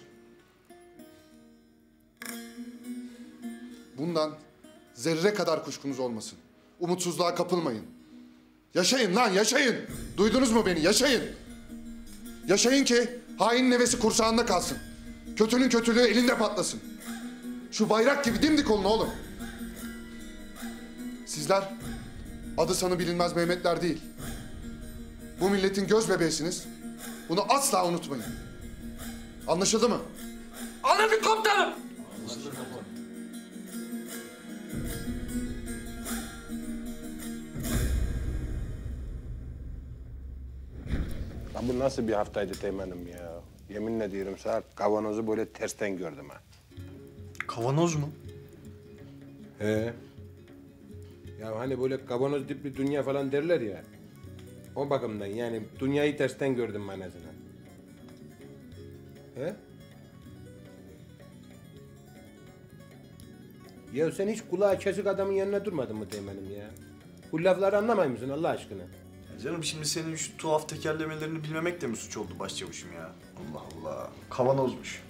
Bundan zerre kadar kuşkunuz olmasın. Umutsuzluğa kapılmayın. Yaşayın lan, yaşayın. Duydunuz mu beni? Yaşayın. Yaşayın ki hainin nevesi kursağında kalsın. Kötünün kötülüğü elinde patlasın. Şu bayrak gibi dimdik olun oğlum. Sizler adı sanı bilinmez Mehmetler değil. Bu milletin göz bebeğisiniz. Bunu asla unutmayın. Anlaşıldı mı? Anladık komutanım. Ya bu nasıl bir haftaydı Teğmen'im ya? Yeminle diyorum sana kavanozu böyle tersten gördüm ha. Kavanoz mu? He. Ya hani böyle kavanoz dipli dünya falan derler ya. O bakımdan yani dünyayı tersten gördüm manasına. He? Ya sen hiç kulağı kesik adamın yanına durmadın mı Teğmen'im ya? Bu lafları anlamay mısın Allah aşkına? Ya canım şimdi senin şu tuhaf tekerlemelerini bilmemek de mi suç oldu başçavuşum ya? Allah Allah. Kavanozmuş.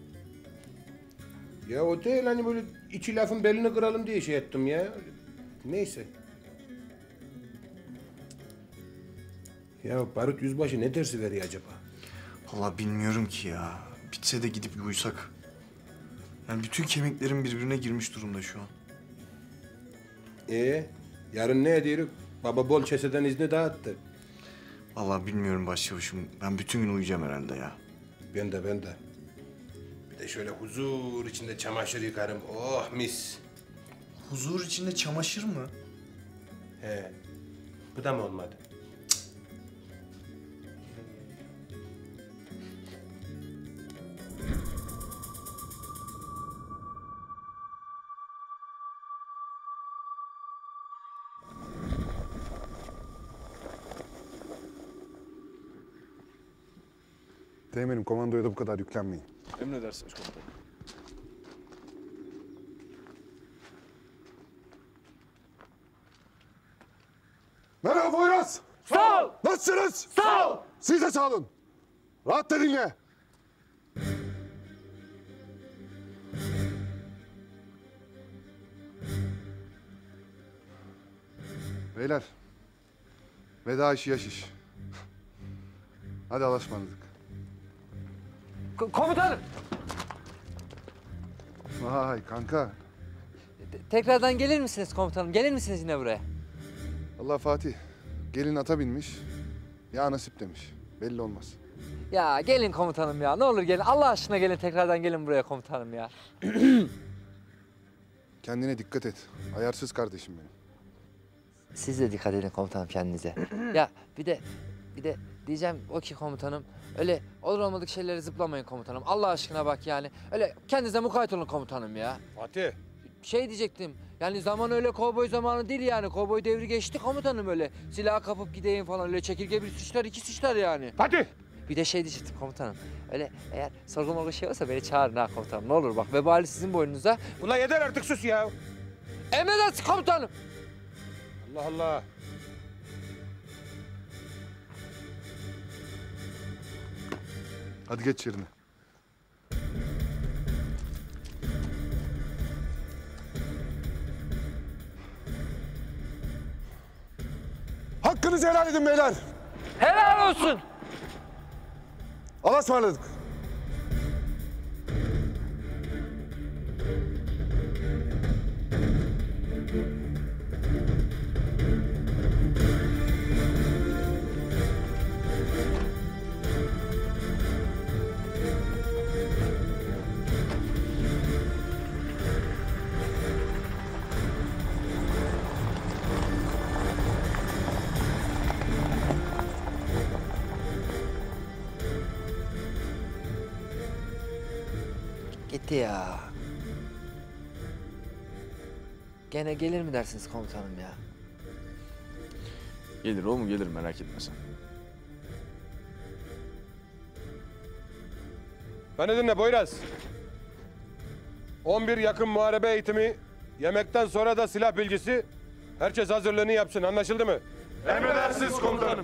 Ya o değil hani böyle iki lafın belini kıralım diye şey ettim ya. Neyse. Ya Barut Yüzbaşı ne dersi veriyor acaba? Vallahi bilmiyorum ki ya. Bitse de gidip uyusak. Yani bütün kemiklerim birbirine girmiş durumda şu an. Ee, yarın ne ediyoruz? Baba bol keseden izni dağıttı. Vallahi bilmiyorum başçavuşum. Ben bütün gün uyuyacağım herhalde ya. Ben de ben de. Bir de şöyle huzur içinde çamaşır yıkarım. Oh mis. Huzur içinde çamaşır mı? He. Bu da mı olmadı? Teğmenim, komandoya da bu kadar yüklenmeyin. Emredersiniz komutanım. Merhaba Poyraz. Sağ ol. Nasılsınız? Sağ ol. Siz de sağ olun. Rahat da dinle. Beyler, veda işi yaş iş. Hadi Allah'a ısmarladık. K- komutanım. Vay kanka. Tekrardan gelir misiniz komutanım? Gelir misiniz yine buraya? Allah Fatih. Gelin ata binmiş. Ya nasip demiş. Belli olmaz. Ya gelin komutanım ya. Ne olur gelin. Allah aşkına gelin tekrardan gelin buraya komutanım ya. Kendine dikkat et. Ayarsız kardeşim benim. Siz de dikkat edin komutanım kendinize. Ya bir de bir de diyeceğim o ki komutanım öyle olur olmadık şeyleri zıplamayın komutanım. Allah aşkına bak yani. Öyle kendinize mukayyet olun komutanım ya. Fatih. Şey diyecektim. Yani zaman öyle kovboy zamanı değil yani. Kovboy devri geçti komutanım öyle. Silah kapıp gideyim falan öyle çekirge bir suçlar iki suçlar yani. Fatih. Bir de şey diyecektim komutanım. Öyle eğer sorgun morgun şey olsa beni çağırın ha komutanım. Ne olur bak vebali sizin boynunuza. Ulan yeter artık sus ya. Emredersiniz komutanım. Allah Allah. Hadi geç yerine. Hakkınızı helal edin beyler. Helal olsun. Allah'a ısmarladık. Gitti ya. Gene gelir mi dersiniz komutanım ya? Gelir oğlum gelir merak etme sen. Beni dinle Boyraz. on bir yakın muharebe eğitimi, yemekten sonra da silah bilgisi. Herkes hazırlığını yapsın, anlaşıldı mı? Emredersiniz komutanım.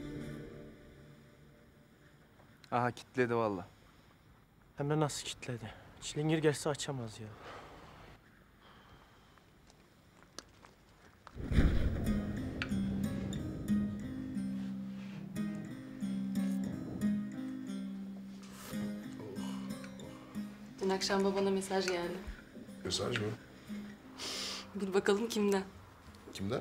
Aha kitledi vallahi. Hem de nasıl kilitledi? Çilingir gelse açamaz ya. Dün akşam babana mesaj geldi. Mesaj mı? Bil bakalım kimden? Kimden?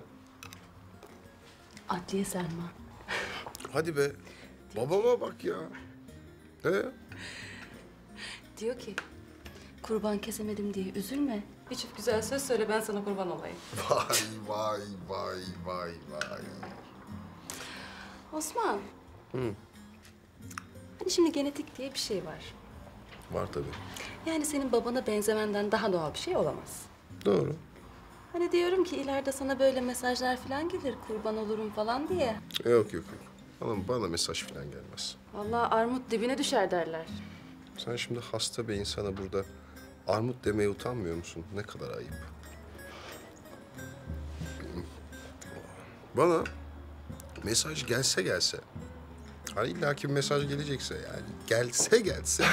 Adliye Selma. Hadi be. Babama bak ya. He? Diyor ki, kurban kesemedim diye üzülme. Bir çift güzel söz söyle, ben sana kurban olayım. Vay vay vay vay vay. Osman, Hı, hani şimdi genetik diye bir şey var. var tabii. Yani senin babana benzemenden daha doğal bir şey olamaz. Doğru. Hani diyorum ki ileride sana böyle mesajlar falan gelir, kurban olurum falan diye. Yok yok yok. Bana, bana mesaj falan gelmez. Vallahi armut dibine düşer derler. Sen şimdi hasta bir insana burada armut demeye utanmıyor musun? Ne kadar ayıp. Bana mesaj gelse gelse, hani illaki bir mesaj gelecekse yani gelse gelse...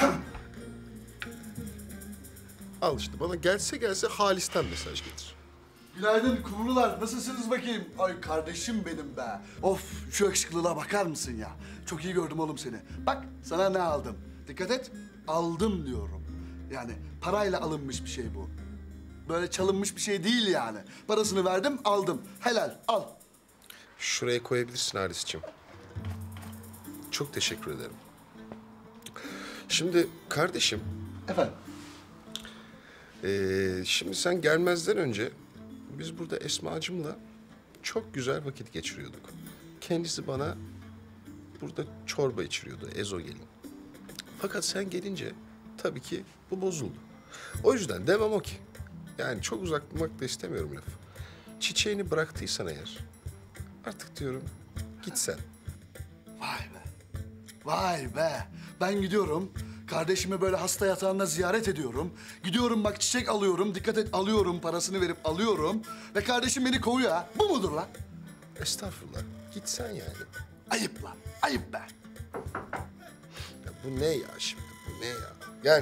Al işte bana gelse gelse Halis'ten mesaj gelir. Günaydın kumrular. Nasılsınız bakayım? Ay kardeşim benim be. Of şu yakışıklılığa bakar mısın ya? Çok iyi gördüm oğlum seni. Bak sana ne aldım. Dikkat et. Aldım diyorum. Yani parayla alınmış bir şey bu. Böyle çalınmış bir şey değil yani. Parasını verdim aldım. Helal al. Şuraya koyabilirsin Halis'ciğim. Çok teşekkür ederim. Şimdi kardeşim. Efendim? Ee, şimdi sen gelmezden önce biz burada Esma'cığımla çok güzel vakit geçiriyorduk. Kendisi bana burada çorba içiriyordu, ezogelin. Fakat sen gelince tabii ki bu bozuldu. O yüzden demem o ki. Yani çok uzaklamak da istemiyorum lafı. Çiçeğini bıraktıysan eğer artık diyorum git sen. Vay be. Vay be. Ben gidiyorum. Kardeşimi böyle hasta yatağında ziyaret ediyorum. Gidiyorum bak çiçek alıyorum. Dikkat et alıyorum. Parasını verip alıyorum. Ve kardeşim beni kovuyor ha. Bu mudur lan? Estağfurullah. Git sen yani. Ayıp lan. Ayıp be. Ya bu ne ya şimdi? Bu ne ya? Gel.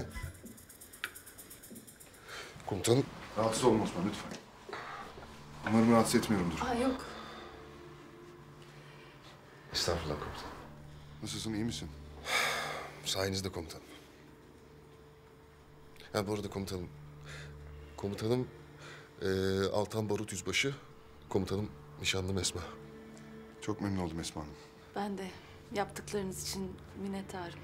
Komutanım. Rahatsız olma Osman lütfen. Umarım rahatsız etmiyorumdur. Aa yok. Estağfurullah komutanım. Nasılsın iyi misin? Sayenizde komutanım. Ha bu arada komutanım. Komutanım eee, Altan Barut Yüzbaşı. Komutanım nişanlım Esma. Çok memnun oldum Esma Hanım. Ben de yaptıklarınız için minnettarım.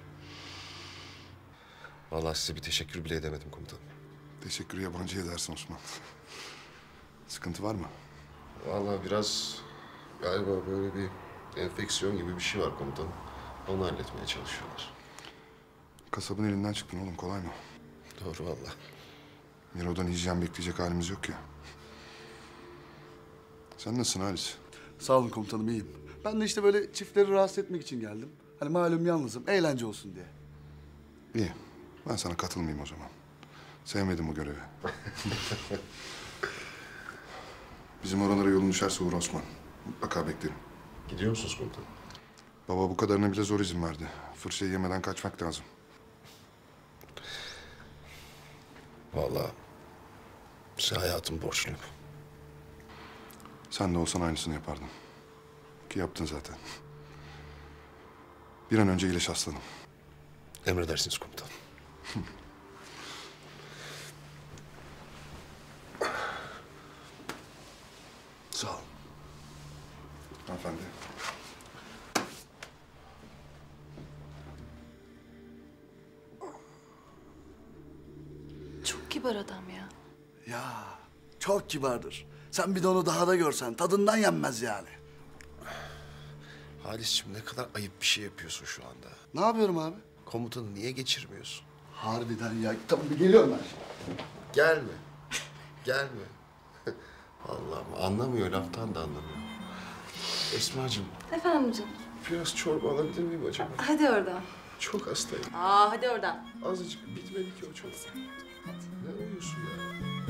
Vallahi size bir teşekkür bile edemedim komutanım. Teşekkürü yabancı edersin Osman. Sıkıntı var mı? Vallahi biraz galiba böyle bir enfeksiyon gibi bir şey var komutanım. Onu halletmeye çalışıyorlar. Kasabın elinden çıktın oğlum, kolay mı? Doğru vallahi. Miro'dan hijyen bekleyecek halimiz yok ya. Sen nasılsın Halis? Sağ olun komutanım, iyiyim. Ben de işte böyle çiftleri rahatsız etmek için geldim. Hani malum yalnızım, eğlence olsun diye. İyi. Ben sana katılmayayım o zaman. Sevmedim bu görevi. Bizim oralara yolun düşerse uğra Osman. Mutlaka beklerim. Gidiyor musunuz komutanım? Baba bu kadarına bile zor izin verdi. Fırçayı yemeden kaçmak lazım. Vallahi size hayatım borçluyum. Sen de olsan aynısını yapardın. Ki yaptın zaten. Bir an önce iyileş aslanım. Emredersiniz komutanım. Sağ ol. Hanımefendi. Çok kibar adam ya. Ya çok kibardır. Sen bir de onu daha da görsen tadından yenmez yani. Halis'ciğim ne kadar ayıp bir şey yapıyorsun şu anda. Ne yapıyorum abi? Komutanı niye geçirmiyorsun? Harbiden ya. Tamam bir geliyorum ben şimdi. Gelme. Gelme. Allah'ım anlamıyor, laftan da anlamıyor. Esma'cığım Efendim canım. biraz çorba alabilir miyim acaba? Hadi oradan. Çok hastayım. Aa hadi oradan. Azıcık bitmedi ki o çorba. Ne uyuyorsun ya?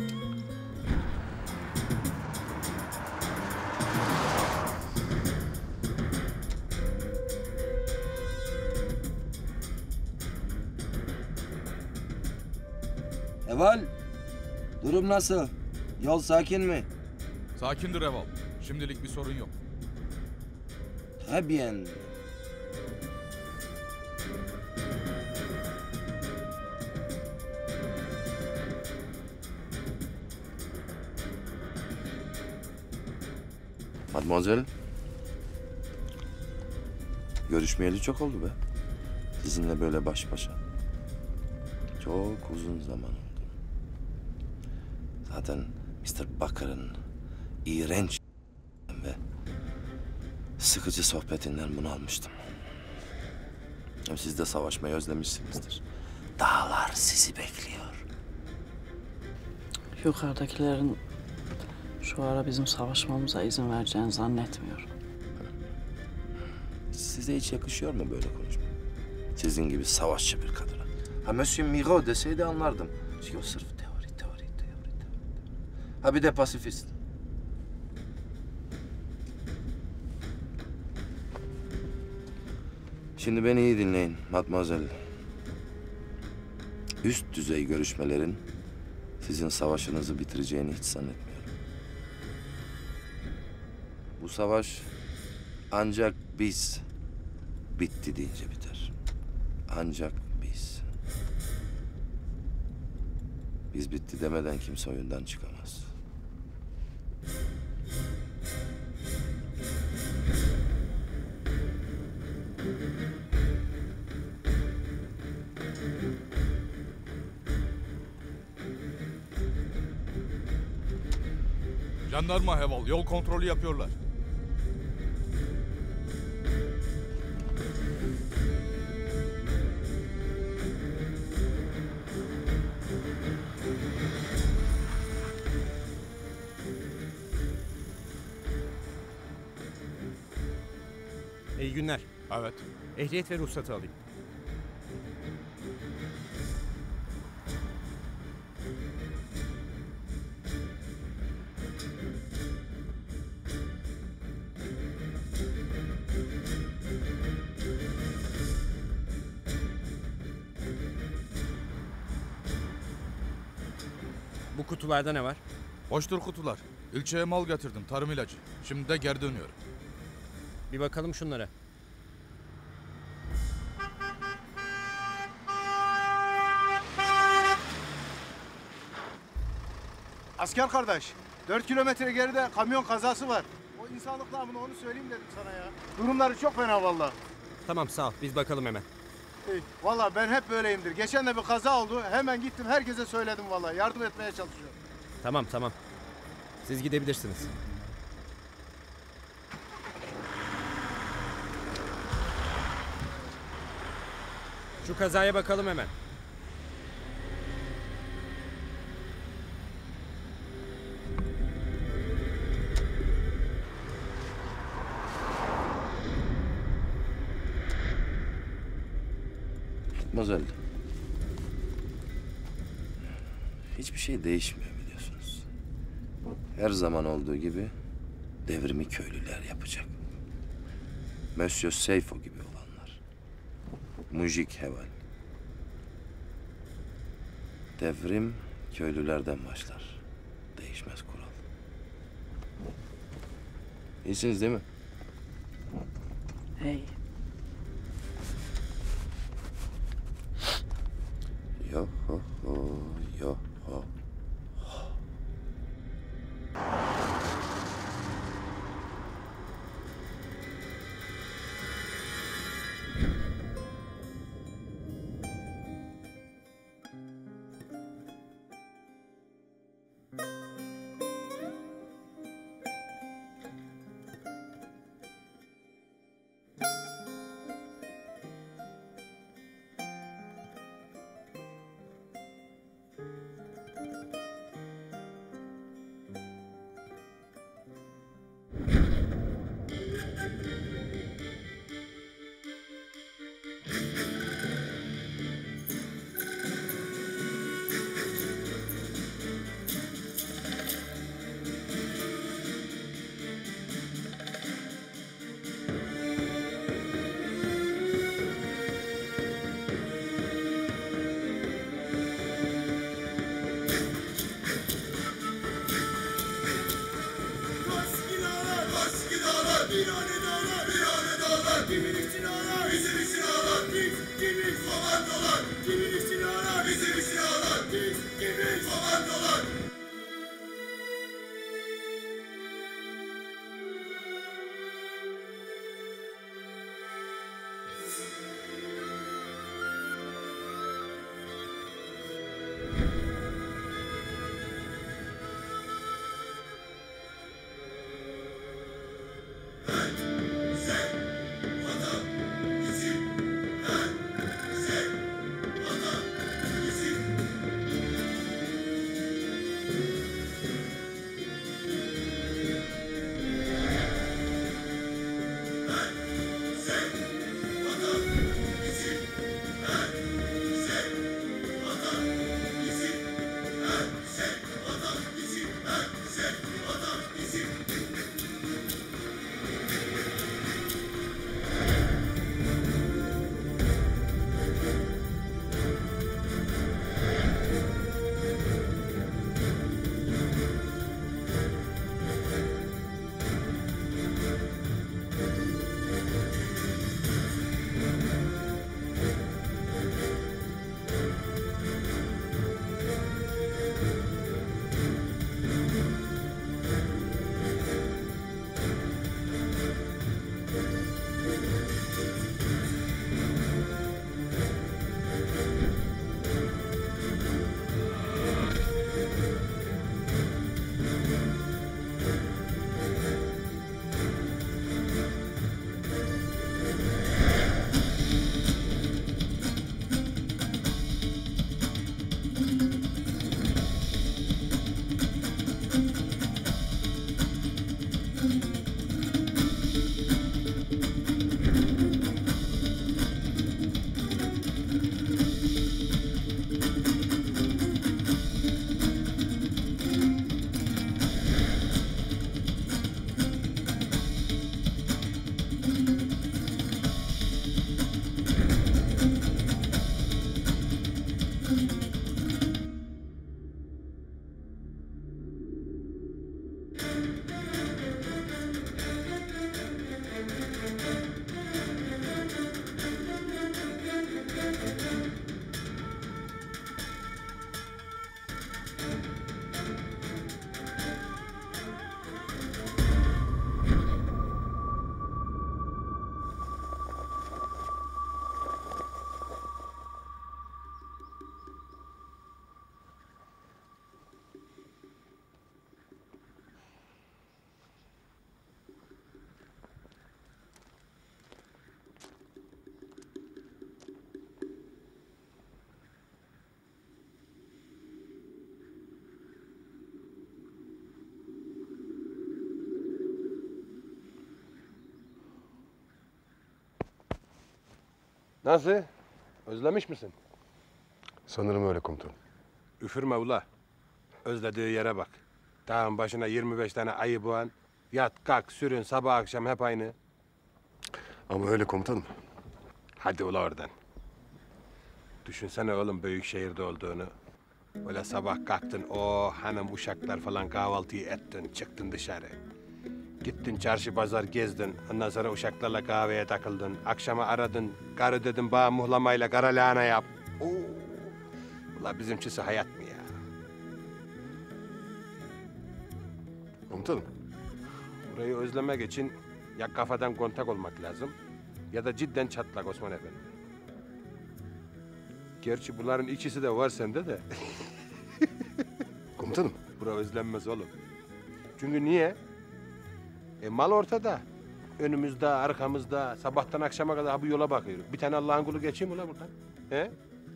Eval, durum nasıl? Yol sakin mi? Sakindir Eval. Şimdilik bir sorun yok. Très bien. Mademoiselle. Görüşmeyeli çok oldu be. Sizinle böyle baş başa. Çok uzun zaman oldu. Zaten mister Bakır'ın iğrenç ve sıkıcı sohbetinden bunu almıştım. Hem siz de savaşmayı özlemişsinizdir. Dağlar sizi bekliyor. Yukarıdakilerin şu ara bizim savaşmamıza izin vereceğini zannetmiyorum. Size hiç yakışıyor mu böyle konuşmak? Sizin gibi savaşçı bir kadına. Ha Monsieur Miro deseydi anlardım. Çünkü o sırf teori, teori, teori, teori. Ha bir de pasifist. Şimdi beni iyi dinleyin Mademoiselle. Üst düzey görüşmelerin sizin savaşınızı bitireceğini hiç zannetmiyorum. Bu savaş ancak biz bitti deyince biter. Ancak biz. Biz bitti demeden kimse oyundan çıkamaz. Jandarma Heval, yol kontrolü yapıyorlar. İyi günler. Evet. Ehliyet ve ruhsatı alayım. Bu kutularda ne var? Boştur kutular. İlçeye mal getirdim, tarım ilacı. Şimdi de geri dönüyorum. Bir bakalım şunlara. Asker kardeş, dört kilometre geride kamyon kazası var. O insanlık namına onu söyleyeyim dedim sana ya. Durumları çok fena vallahi. Tamam sağ ol. Biz bakalım hemen. Hey, vallahi ben hep böyleyimdir. Geçen de bir kaza oldu. Hemen gittim herkese söyledim vallahi. Yardım etmeye çalışıyorum. Tamam tamam. Siz gidebilirsiniz. Şu kazaya bakalım hemen. Mazel. Hiçbir şey değişmiyor biliyorsunuz. Her zaman olduğu gibi devrimi köylüler yapacak. Monsieur Seyfo gibi olanlar. Mujik Heval. Devrim köylülerden başlar. Değişmez kural. İyisiniz değil mi? Hey. Yo ho ho, yo ho. Nasıl? Özlemiş misin? Sanırım öyle komutanım. Üfürme ula. Özlediği yere bak. Dağın başına yirmi beş tane ayı boğan. Yat, kalk, sürün, sabah akşam hep aynı. Ama öyle komutanım. Hadi ula oradan. Düşünsene oğlum büyük şehirde olduğunu. Böyle sabah kalktın, o hanım uşaklar falan kahvaltıyı ettin, çıktın dışarı. Gittin çarşı pazar gezdin, ondan sonra uşaklarla kahveye takıldın. Akşama aradın, karı dedin bana muhlamayla kara lahana yap. Oo. Ula bizimkisi hayat mı ya? Komutanım. Burayı özlemek için ya kafadan kontak olmak lazım ya da cidden çatlak Osman Efendi. Gerçi bunların ikisi de var sende de. Komutanım. Bura özlenmez oğlum. Çünkü niye? E mal ortada. Önümüzde, arkamızda, sabahtan akşama kadar bu yola bakıyoruz. Bir tane Allah'ın kulu geçeyim mi la buradan? He?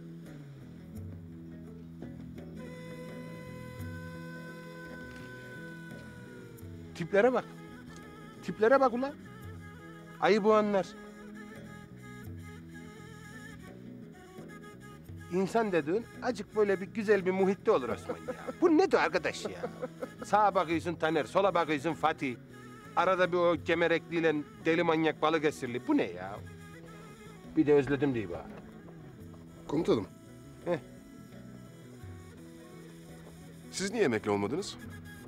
Tiplere bak. Tiplere bak ulan. Ayı boğanlar. İnsan dediğin acık böyle bir güzel bir muhitte olur Osman ya. Bu nedir arkadaş ya? Sağa bakıyorsun Taner, sola bakıyorsun Fatih. Arada bir o gemerekliyle deli manyak Balıkesirli. Bu ne ya? Bir de özledim diye bana. Komutanım. Heh. Siz niye emekli olmadınız?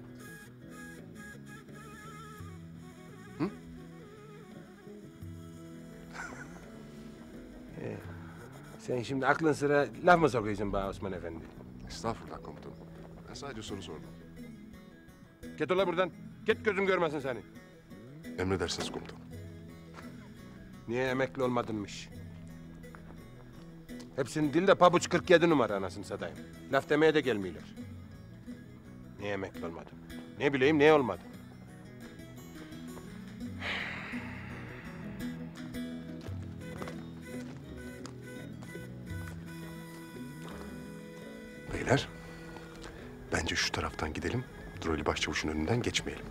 Hı? Ee, sen şimdi aklın sıra laf mı sokuyorsun bana Osman Efendi? Estağfurullah komutanım. Ben sadece soru sordum. Git ola buradan. Git gözüm görmesin seni. Emredersiniz komutanım. Niye emekli olmadınmış? Hepsinin dilde pabuç kırk yedi numara anasını satayım. Laf demeye de gelmiyorlar. Niye emekli olmadım? Ne bileyim niye olmadı? Beyler, bence şu taraftan gidelim. Droli Başçavuş'un önünden geçmeyelim.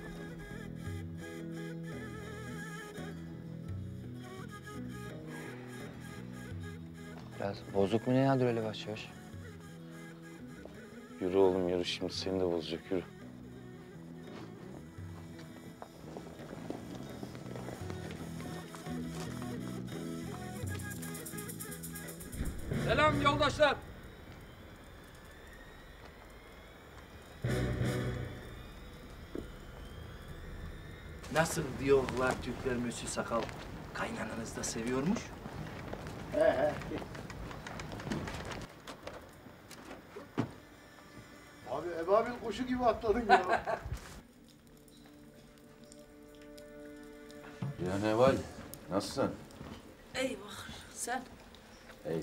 Biraz bozuk mu ne ya öyle başçavuş? Yürü oğlum yürü, şimdi seni de bozacak, yürü. Selam yoldaşlar. Nasıl diyorlar Türkler Mösyö Sakal? Kaynananız da seviyormuş. He he. Abi ebabil kuşu gibi atladın ya. Ya Neval, nasılsın? Eyvah sen. İyi.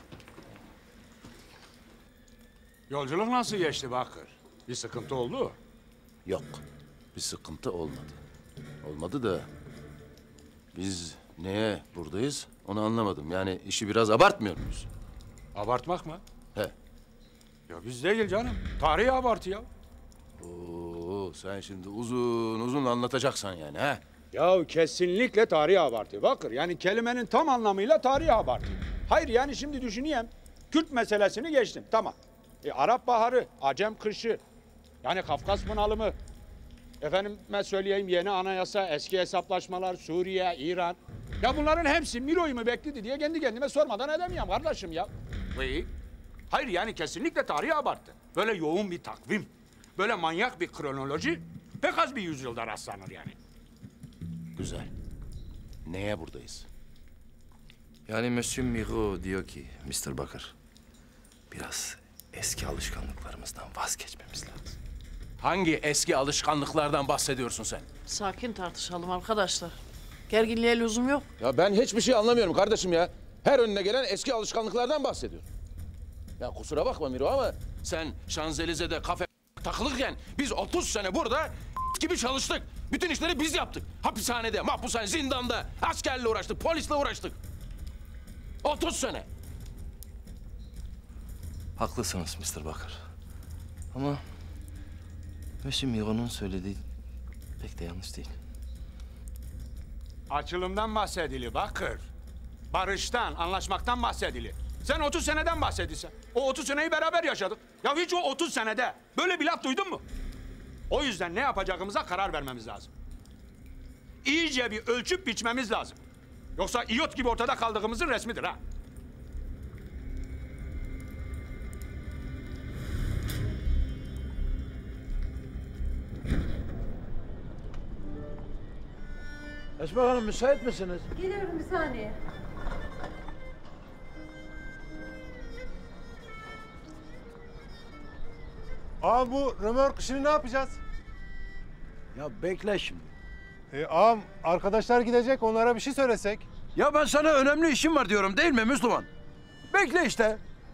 Yolculuk nasıl geçti Bakır? Bir sıkıntı oldu? Yok, bir sıkıntı olmadı. Olmadı da biz neye buradayız onu anlamadım. Yani işi biraz abartmıyor muyuz? Abartmak mı? He. Ya biz değil canım. Tarihi abartı ya. Oo, sen şimdi uzun uzun anlatacaksan yani ha? Ya kesinlikle tarihi abartı Bakır. Yani kelimenin tam anlamıyla tarihi abartı. Hayır yani şimdi düşüneyim. Kürt meselesini geçtim. Tamam. E, Arap Baharı, Acem Kışı, yani Kafkas bunalımı, efendime söyleyeyim yeni anayasa, eski hesaplaşmalar, Suriye, İran. Ya bunların hepsi Miro'yu mu bekledi diye kendi kendime sormadan edemiyorum kardeşim ya. İyi. Hayır yani kesinlikle tarihi abarttı. Böyle yoğun bir takvim, böyle manyak bir kronoloji pek az bir yüzyılda rastlanır yani. Güzel. Neye buradayız? Yani Monsieur Miro diyor ki mister Bakır, biraz eski alışkanlıklarımızdan vazgeçmemiz lazım. Hangi eski alışkanlıklardan bahsediyorsun sen? Sakin tartışalım arkadaşlar. Gerginliğe lüzum yok. Ya ben hiçbir şey anlamıyorum kardeşim ya. Her önüne gelen eski alışkanlıklardan bahsediyor. Ya kusura bakma Miro ama sen Şanzelize'de kafe takılırken biz otuz sene burada gibi çalıştık. Bütün işleri biz yaptık. Hapishanede, mahpushane, zindanda, askerle uğraştık, polisle uğraştık. otuz sene. Haklısınız mister Bakır. Ama Monsieur Miro'nun söylediği pek de yanlış değil. Açılımdan bahsedili Bakır. barıştan, anlaşmaktan bahsedilir. Sen otuz seneden bahsedilsen. O otuz seneyi beraber yaşadık. Ya hiç o otuz senede böyle bir laf duydun mu? O yüzden ne yapacağımıza karar vermemiz lazım. İyice bir ölçüp biçmemiz lazım. Yoksa iyot gibi ortada kaldığımızın resmidir ha. Esma Hanım müsait misiniz? Geliyorum bir saniye. Ağam bu römork işini ne yapacağız? Ya bekle şimdi. E, ağam arkadaşlar gidecek, onlara bir şey söylesek. Ya ben sana önemli işim var diyorum değil mi Müslüman? Bekle işte.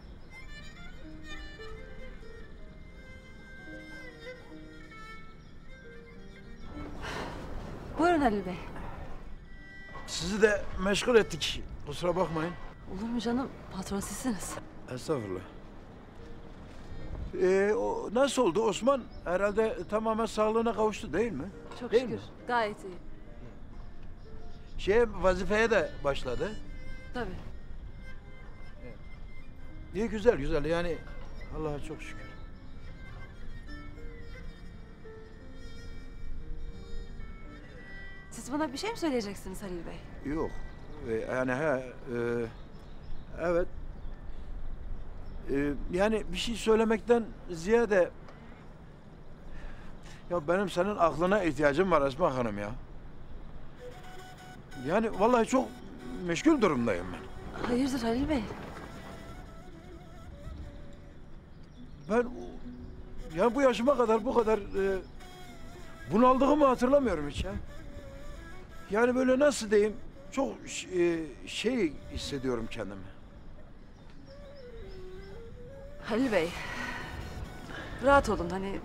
Buyurun Halil Bey. Sizi de meşgul ettik. Kusura bakmayın. Olur mu canım? Patron sizsiniz. Estağfurullah. Ee, o nasıl oldu Osman? Herhalde tamamen sağlığına kavuştu değil mi? Çok Değil şükür. mi? Gayet iyi. Şey vazifeye de başladı. Tabii. İyi güzel güzel yani Allah'a çok şükür. Siz bana bir şey mi söyleyeceksiniz Halil Bey? Yok. Ee, yani ha e, evet. Ee, yani bir şey söylemekten ziyade ya benim senin aklına ihtiyacım var Esma Hanım ya. Yani vallahi çok meşgul durumdayım ben. Hayırdır Halil Bey? Ben ya bu yaşıma kadar bu kadar e, bunaldığımı hatırlamıyorum hiç ya. Yani böyle nasıl diyeyim çok e, şey hissediyorum kendimi. Halil Bey, rahat olun hani.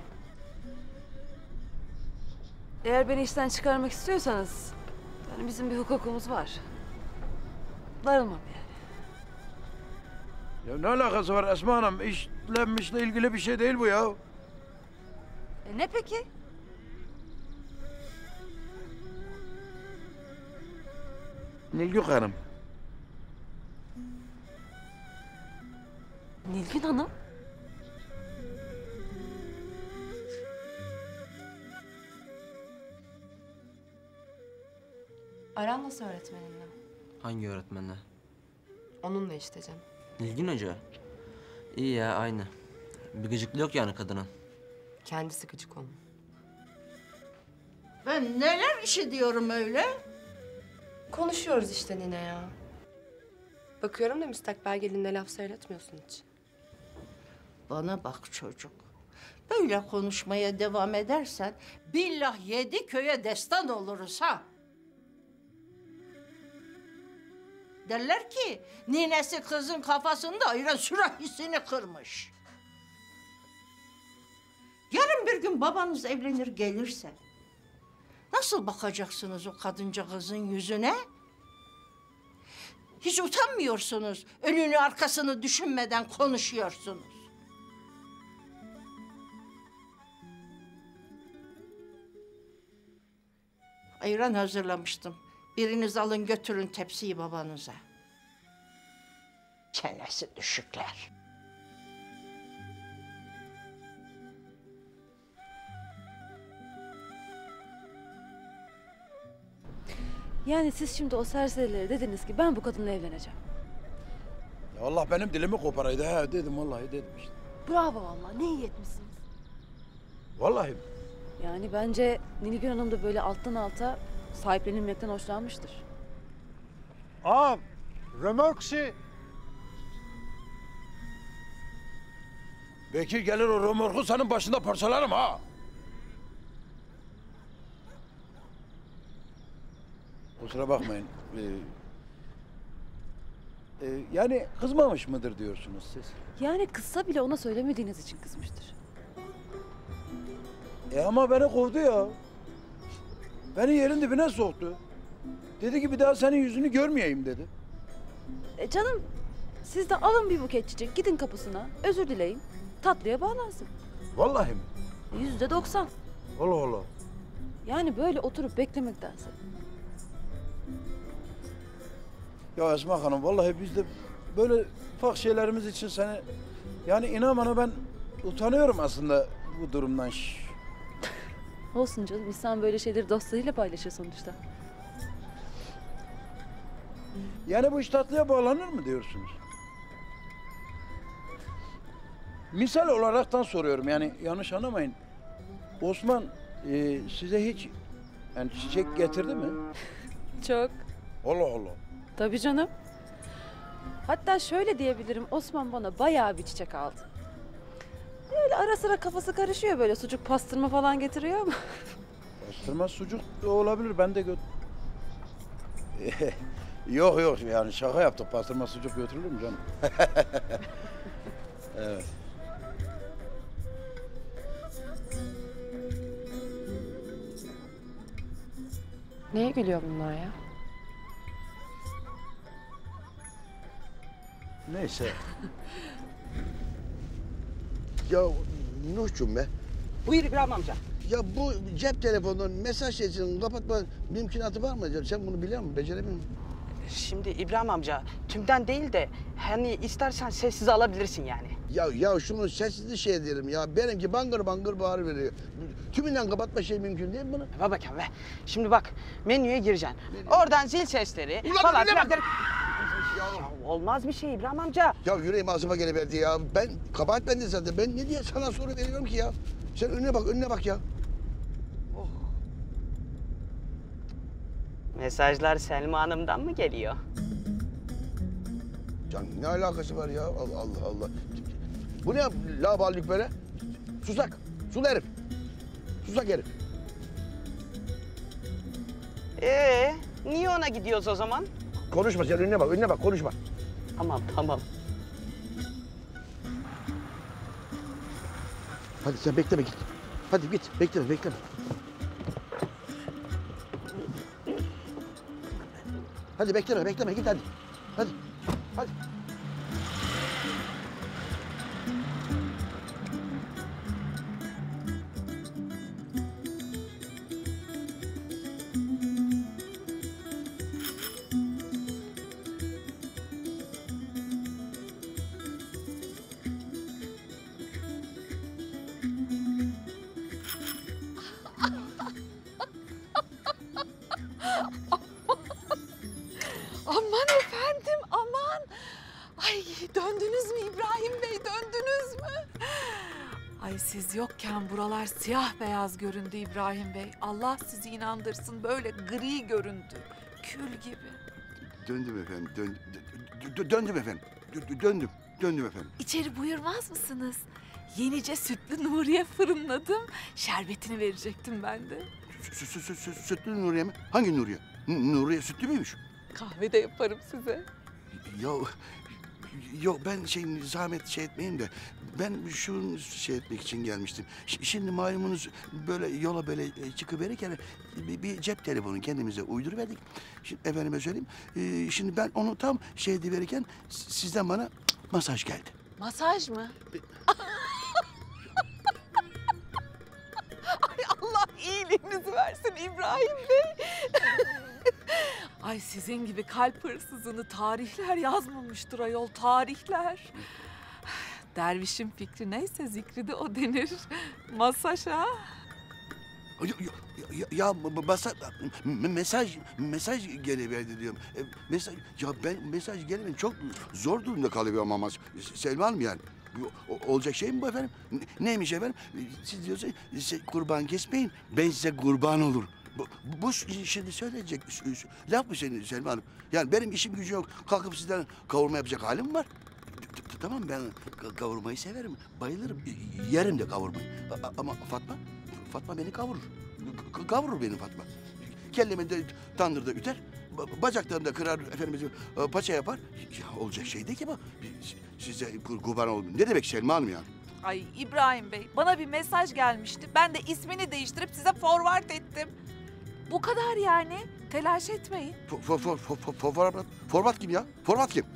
Eğer beni işten çıkarmak istiyorsanız, yani bizim bir hukukumuz var. Darılmam yani. Ya ne alakası var Esma Hanım? İşlenmişle ilgili bir şey değil bu ya. E ne peki? Nilgün Hanım. Nilgün Hanım? Aran nasıl öğretmeninle? Hangi öğretmenle? Onunla işte canım. Nilgün Hoca. İyi ya aynı. Bir gıcıklığı yok yani kadının. Kendisi gıcık onun. Ben neler işi diyorum öyle? Konuşuyoruz işte Nine ya. Bakıyorum da müstakbel gelinle laf söyletmiyorsun hiç. Bana bak çocuk. Böyle konuşmaya devam edersen billah yedi köye destan oluruz ha. Derler ki ninesi kızın kafasında ayran sürahisini kırmış. Yarın bir gün babanız evlenir gelirse nasıl bakacaksınız o kadınca kızın yüzüne? Hiç utanmıyorsunuz. Önünü arkasını düşünmeden konuşuyorsunuz. Ayran hazırlamıştım. Biriniz alın götürün tepsiyi babanıza. Çenesi düşükler. Yani siz şimdi o serserilere dediniz ki ben bu kadınla evleneceğim. Ya Allah benim dilimi koparaydı ha dedim vallahi dedim işte. Bravo vallahi ne iyi etmişsiniz. Vallahi. Yani bence Nilgün Hanım da böyle alttan alta sahiplenilmekten hoşlanmıştır. Ağam, römork işi. Bekir gelir o römorku senin başında parçalarım ha. Kusura bakmayın. Ee, e, yani kızmamış mıdır diyorsunuz siz? Yani kızsa bile ona söylemediğiniz için kızmıştır. E ama beni kovdu ya. Beni yerin dibine soktu. Dedi ki bir daha senin yüzünü görmeyeyim dedi. E canım siz de alın bir buket çiçek gidin kapısına özür dileyin. Tatlıya bağlansın. Vallahi mi? Yüzde doksan. Allah Allah. Yani böyle oturup beklemektense. Ya Esma Hanım vallahi biz de böyle ufak şeylerimiz için seni... Yani inan bana ben utanıyorum aslında bu durumdan. Olsun canım, insan böyle şeyleri dostlarıyla paylaşır sonuçta. Yani bu iş tatlıya bağlanır mı diyorsunuz? Misal olaraktan soruyorum yani yanlış anlamayın. Osman e, size hiç yani çiçek getirdi mi? Çok. Allah Allah. Tabii canım. Hatta şöyle diyebilirim, Osman bana bayağı bir çiçek aldı. Öyle ara sıra kafası karışıyor, böyle sucuk pastırma falan getiriyor ama. Pastırma sucuk da olabilir, ben de gö... Yok yok yani şaka yaptık, pastırma sucuk götürülür mü canım? Evet. Neye gülüyor bunlar ya? Neyse. Ya Nuh'cum be. Buyur İbrahim amca. Ya bu cep telefonunun mesaj sesini kapatma mümkünatı var mı acaba? Sen bunu biliyor musun? Becerebiliyor musun? Şimdi İbrahim amca tümden değil de hani istersen sessiz alabilirsin yani. Ya ya şunu sessizli şey diyelim ya. Benimki bangır bangır bağır veriyor. Tümünden kapatma şey mümkün değil mi bunu? Bak bakayım be. Şimdi bak menüye gireceksin. Oradan zil sesleri Ulan falan önüne filan. Ya olmaz bir şey İbrahim amca. Ya yüreğim ağzıma geliverdi ya. Ben kabahat bende zaten. Ben ne diye sana soru veriyorum ki ya? Sen önüne bak, önüne bak ya. Mesajlar Selma Hanım'dan mı geliyor? Can ne alakası var ya? Allah Allah Allah. Bu ne laballik böyle? Susak. Sulu herif. Susak herif. Ee, niye ona gidiyoruz o zaman? Konuşma sen önüne bak, önüne bak konuşma. Tamam tamam. Hadi sen bekleme git. Hadi git bekleme bekleme. Hadi bekleme bekleme git hadi. Hadi. Hadi. Aman efendim, aman. Ay döndünüz mü İbrahim Bey, döndünüz mü? Ay siz yokken buralar siyah beyaz göründü İbrahim Bey. Allah sizi inandırsın, böyle gri göründü. Kül gibi. Döndüm efendim. Dön, dö- dö- döndüm efendim. Dö- döndüm. Döndüm efendim. İçeri buyurmaz mısınız? Yenice sütlü Nuriye fırınladım. Şerbetini verecektim ben de. Sü- sü- sü- sü- Sütlü Nuriye mi? Hangi Nuriye? N- Nuriye sütlü müymüş? Kahve de yaparım size. Ya yok ben şey zahmet şey etmeyeyim de ben şunu şey etmek için gelmiştim. Ş- Şimdi malumunuz böyle yola böyle e, çıkıverirken bir, bir cep telefonu kendimize uyduruverdik. Şimdi efendime söyleyeyim. e, şimdi ben onu tam şey ediverirken s- sizden bana masaj geldi. Masaj mı? Ay Allah iyiliğinizi versin İbrahim Bey. Ay sizin gibi kalp hırsızını tarihler yazmamıştır ayol, tarihler. Dervişin fikri neyse zikri de o denir. Masaj ha? Ya, ya, ya, ya masa, m- mesaj mesaj geliverdi diyorum. E, mesaj ya ben mesaj gelmedi çok zor durumda kalıyorum ama Selma Hanım yani. Bu, o- olacak şey mi bu efendim? N- neymiş efendim? Siz diyorsunuz siz kurban kesmeyin ben size kurban olur. Bu, bu şimdi söyleyecek laf mı senin Selma Hanım? Yani benim işim gücüm yok. Kalkıp sizden kavurma yapacak halim mi var? T- t- Tamam ben ka- kavurmayı severim. Bayılırım. Y- Yerim de kavurmayı. A- a- Ama Fatma, Fatma beni kavurur. K- Kavurur beni Fatma. Kellemi de tandırda üter. ba- Bacaklarını da kırar efendim paça yapar. Ya olacak şey değil ki bu. Size kur- kurban olayım. Ne demek Selma Hanım yani? Ay İbrahim Bey, bana bir mesaj gelmişti. Ben de ismini değiştirip size forward ettim. Bu kadar yani. Telaş etmeyin. For, for, for, for, for, format, format kim ya? Format kim?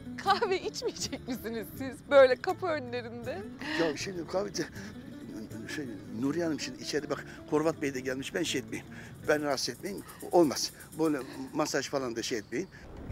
Kahve içmeyecek misiniz siz böyle kapı önlerinde? Ya şimdi kahve... Şey, Nuriye Hanım şimdi içeri bak, Korvat Bey de gelmiş, ben şey etmeyeyim. Ben rahatsız etmeyeyim, olmaz. Böyle masaj falan da şey etmeyin.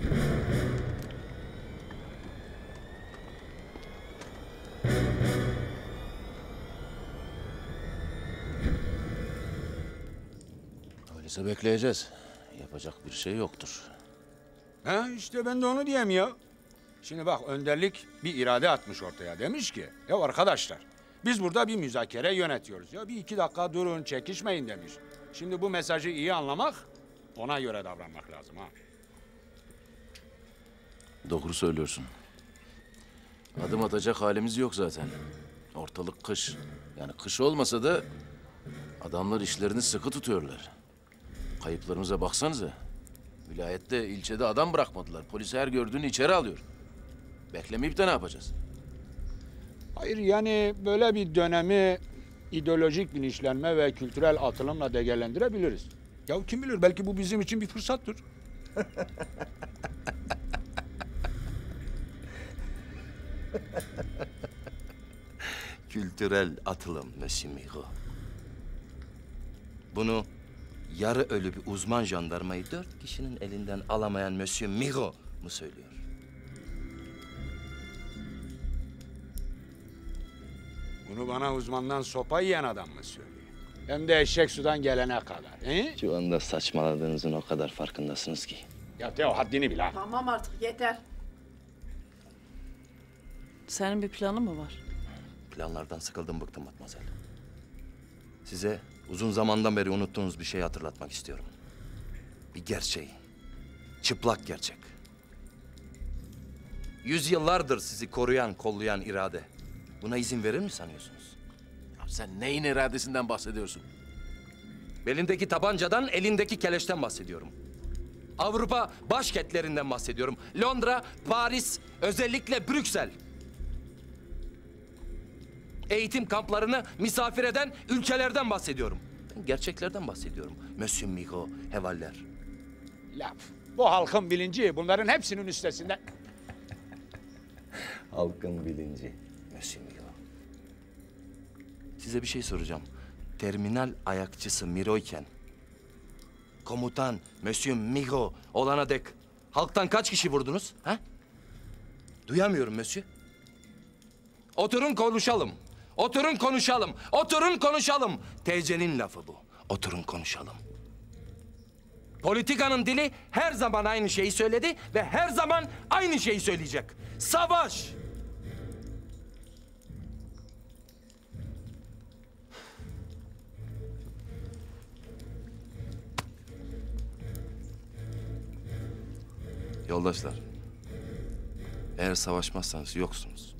Öyleyse bekleyeceğiz. Yapacak bir şey yoktur. Ha işte ben de onu diyeyim ya. Şimdi bak önderlik bir irade atmış ortaya. Demiş ki ya arkadaşlar biz burada bir müzakere yönetiyoruz. Ya bir iki dakika durun çekişmeyin demiş. Şimdi bu mesajı iyi anlamak ona göre davranmak lazım ha. Doğru söylüyorsun. Adım atacak halimiz yok zaten. Ortalık kış. Yani kış olmasa da adamlar işlerini sıkı tutuyorlar. Kayıplarımıza baksanıza. Vilayette, ilçede adam bırakmadılar. Polis her gördüğünü içeri alıyor. Beklemeyip de ne yapacağız? Hayır yani böyle bir dönemi ideolojik bilinçlenme ve kültürel atılımla değerlendirebiliriz. Ya kim bilir belki bu bizim için bir fırsattır. Kültürel atılım Monsieur Migo. Bunu yarı ölü bir uzman jandarmayı dört kişinin elinden alamayan Monsieur Migo mu söylüyor? Bunu bana uzmandan sopa yiyen adam mı söylüyor? Hem de eşek sudan gelene kadar. He? Şu anda saçmaladığınızın o kadar farkındasınız ki. Ya Teo haddini bil ha. Tamam artık yeter. Senin bir planın mı var? Planlardan sıkıldım, bıktım Matmazel. Size uzun zamandan beri unuttuğunuz bir şeyi hatırlatmak istiyorum. Bir gerçeği. Çıplak gerçek. Yüzyıllardır sizi koruyan, kollayan irade. Buna izin verir mi sanıyorsunuz? Ya sen neyin iradesinden bahsediyorsun? Belindeki tabancadan, elindeki keleşten bahsediyorum. Avrupa başkentlerinden bahsediyorum. Londra, Paris, özellikle Brüksel. Eğitim kamplarını misafir eden ülkelerden bahsediyorum. Ben gerçeklerden bahsediyorum. Monsieur Migo, hevaller. Laf. Bu halkın bilinci bunların hepsinin üstesinde. Halkın bilinci. Monsieur Migo. Size bir şey soracağım. Terminal ayakçısı Miro'yken komutan Monsieur Migo olana dek halktan kaç kişi vurdunuz? Ha? Duyamıyorum Monsieur. Oturun konuşalım. Oturun konuşalım. Oturun konuşalım. T C'nin lafı bu. Oturun konuşalım. Politikanın dili her zaman aynı şeyi söyledi ve her zaman aynı şeyi söyleyecek. Savaş! Yoldaşlar, eğer savaşmazsanız yoksunuz.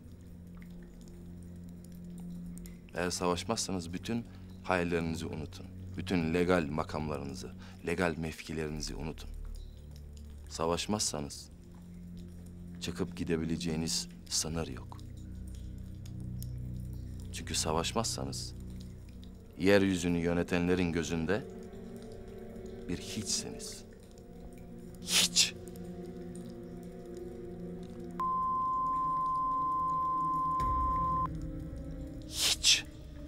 Eğer savaşmazsanız bütün hayallerinizi unutun. Bütün legal makamlarınızı, legal mevkilerinizi unutun. Savaşmazsanız çıkıp gidebileceğiniz sınır yok. Çünkü savaşmazsanız yeryüzünü yönetenlerin gözünde bir hiçsiniz. Hiç. Hiç.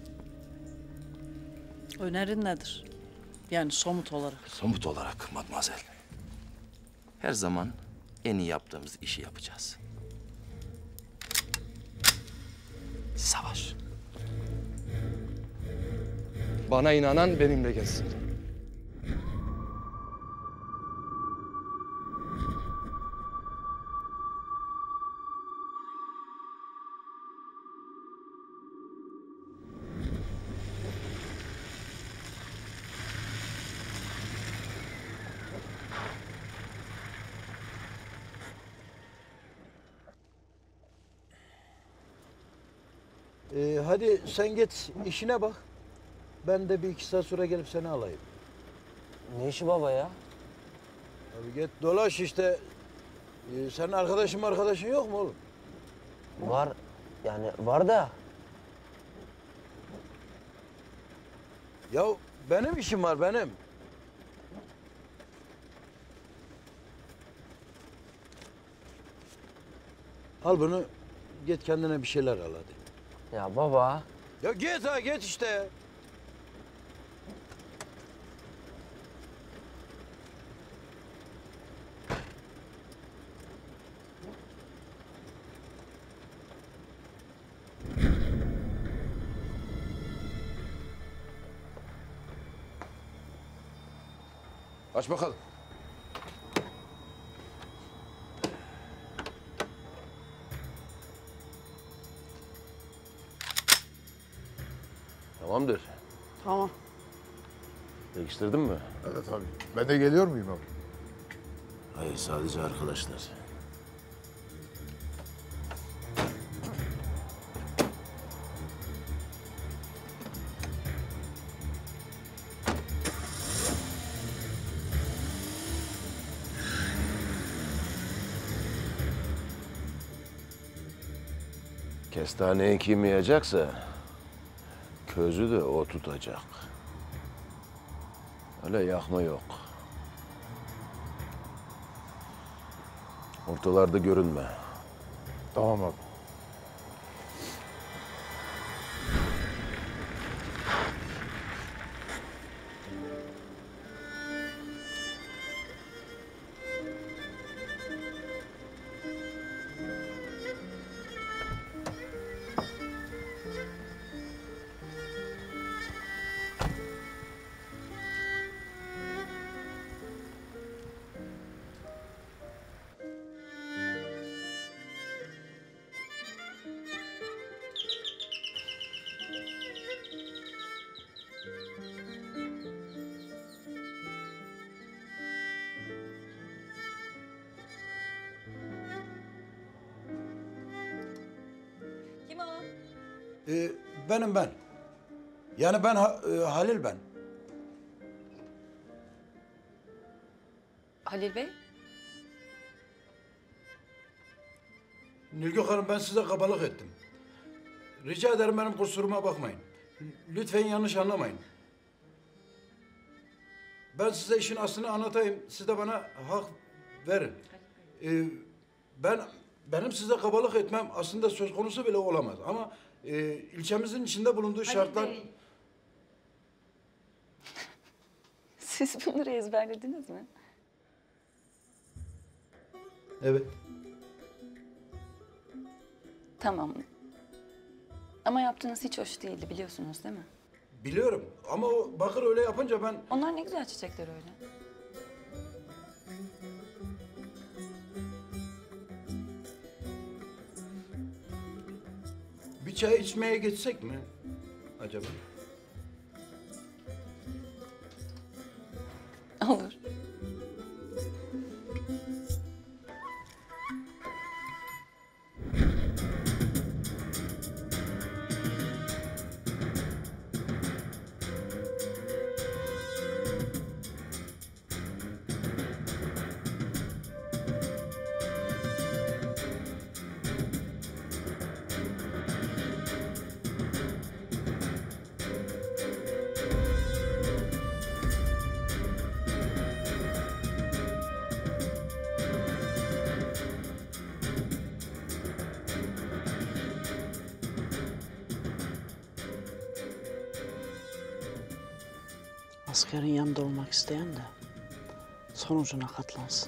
Önerin nedir? Yani somut olarak. Somut olarak Matmazel. Her zaman en iyi yaptığımız işi yapacağız. Savaş. Bana inanan benimle gelsin. Ee, hadi sen git işine bak. Ben de bir iki saat sonra gelip seni alayım. Ne işi baba ya? Abi git dolaş işte. Ee, senin arkadaşın arkadaşın yok mu oğlum? Var. Yani var da. Ya benim işim var benim. Al bunu, git kendine bir şeyler al hadi. Ya baba. Ya git ha git işte. Aç bakalım. Tamamdır. Tamam. Değiştirdin mi? Evet abi. Ben de geliyor muyum abi? Hayır, sadece arkadaşlar. Kestaneyi kim yiyecekse közü de o tutacak. Öyle yakma yok. Ortalarda görünme. Tamam abi. Kim o? Ee, benim ben. Yani ben Ha- e, Halil ben. Halil Bey? Nilgün Hanım, ben size kabalık ettim. Rica ederim, benim kusuruma bakmayın. Lütfen yanlış anlamayın. Ben size işin aslını anlatayım. Siz de bana hak verin. Ee, ben benim size kabalık etmem aslında söz konusu bile olamaz. Ama e, ilçemizin içinde bulunduğu şartlar... Siz bunları ezberlediniz mi? Evet. Tamam. Ama yaptığınız hiç hoş değildi, biliyorsunuz değil mi? Biliyorum ama o Bakır öyle yapınca ben... Onlar ne güzel çiçekler öyle. Bir çay içmeye geçsek mi acaba? Olur. Askerin yanında olmak isteyen de sonucuna katlansın.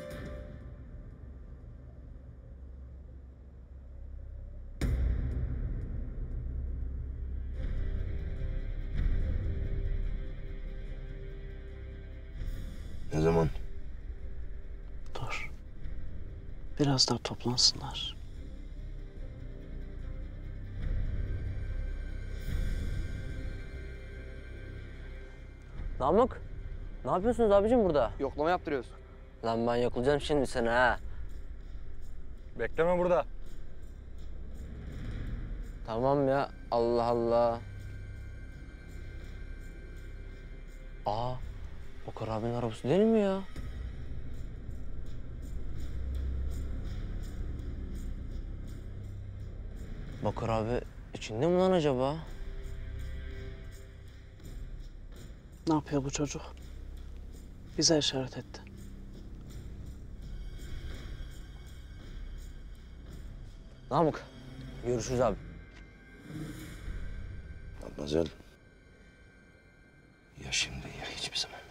Ne zaman? Dur. Biraz daha toplansınlar. Namık, ne yapıyorsunuz abicim burada? Yoklama yaptırıyoruz. Lan ben yoklayacağım şimdi seni ha. Bekleme burada. Tamam ya, Allah Allah. Aa, Bakır abinin arabası değil mi ya? Bakır abi içinde mi lan acaba? Ne yapıyor bu çocuk? Bize işaret etti. Namık, görüşürüz abi. Matmazel. Ya şimdi ya hiçbir zaman.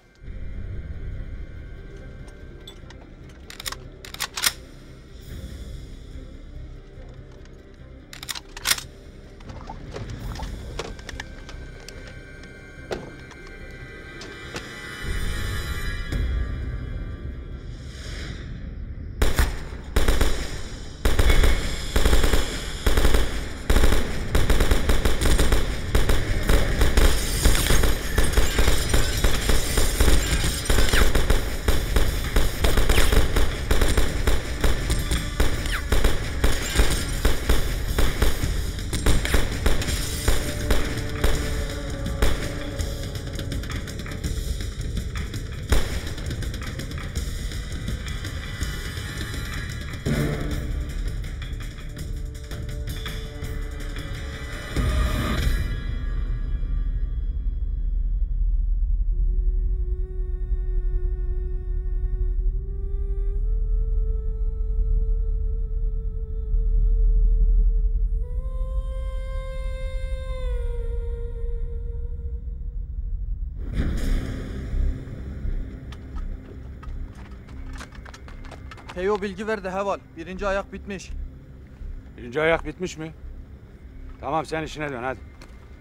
Teo bilgi verdi Heval. Birinci ayak bitmiş. Birinci ayak bitmiş mi? Tamam sen işine dön hadi.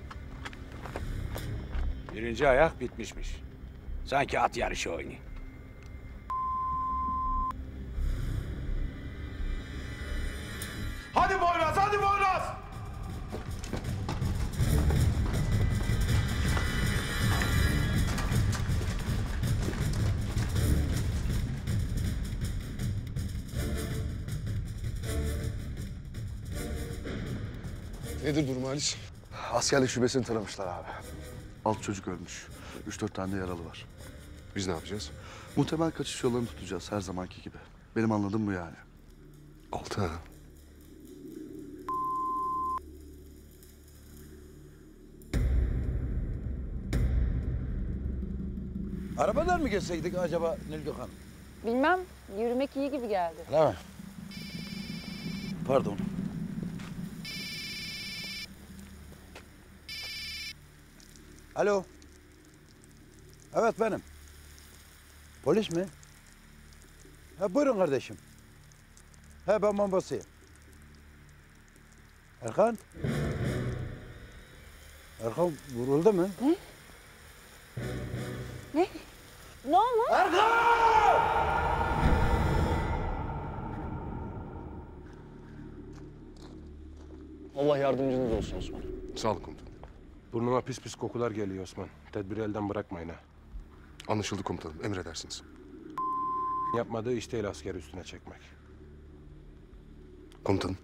Birinci ayak bitmişmiş. Sanki at yarışı oynuyor. Hadi Boyraz, hadi Boyraz! Nedir durum Halis? Askerlik şubesini taramışlar abi. Alt çocuk ölmüş. Üç dört tane de yaralı var. Biz ne yapacağız? Muhtemel kaçış yollarını tutacağız her zamanki gibi. Benim anladığım bu yani. Altı ha. Arabadan mı geçseydik acaba Nilgün Hanım? Bilmem, yürümek iyi gibi geldi. Öyle mi? Pardon. Alo. Evet benim. Polis mi? Ha, buyurun kardeşim. He ben Mombasa'yım. Erkan. Erkan vuruldu mu? Ne? Ne? Ne oldu? Allah yardımcınız olsun Osman. Sağ ol komutanım. Burnuma pis pis kokular geliyor Osman. Tedbiri elden bırakmayın ha. Anlaşıldı komutanım. Emredersiniz. Yapmadığı iş değil askeri üstüne çekmek. Komutanım.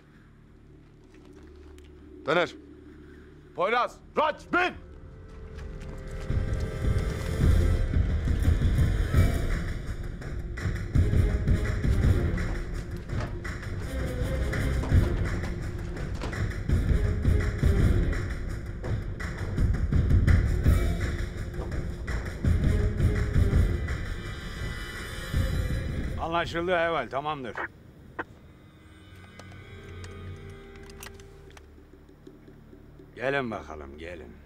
Döner. Poyraz, Raç, bin! Anlaşıldı Heval, tamamdır. Gelin bakalım, gelin.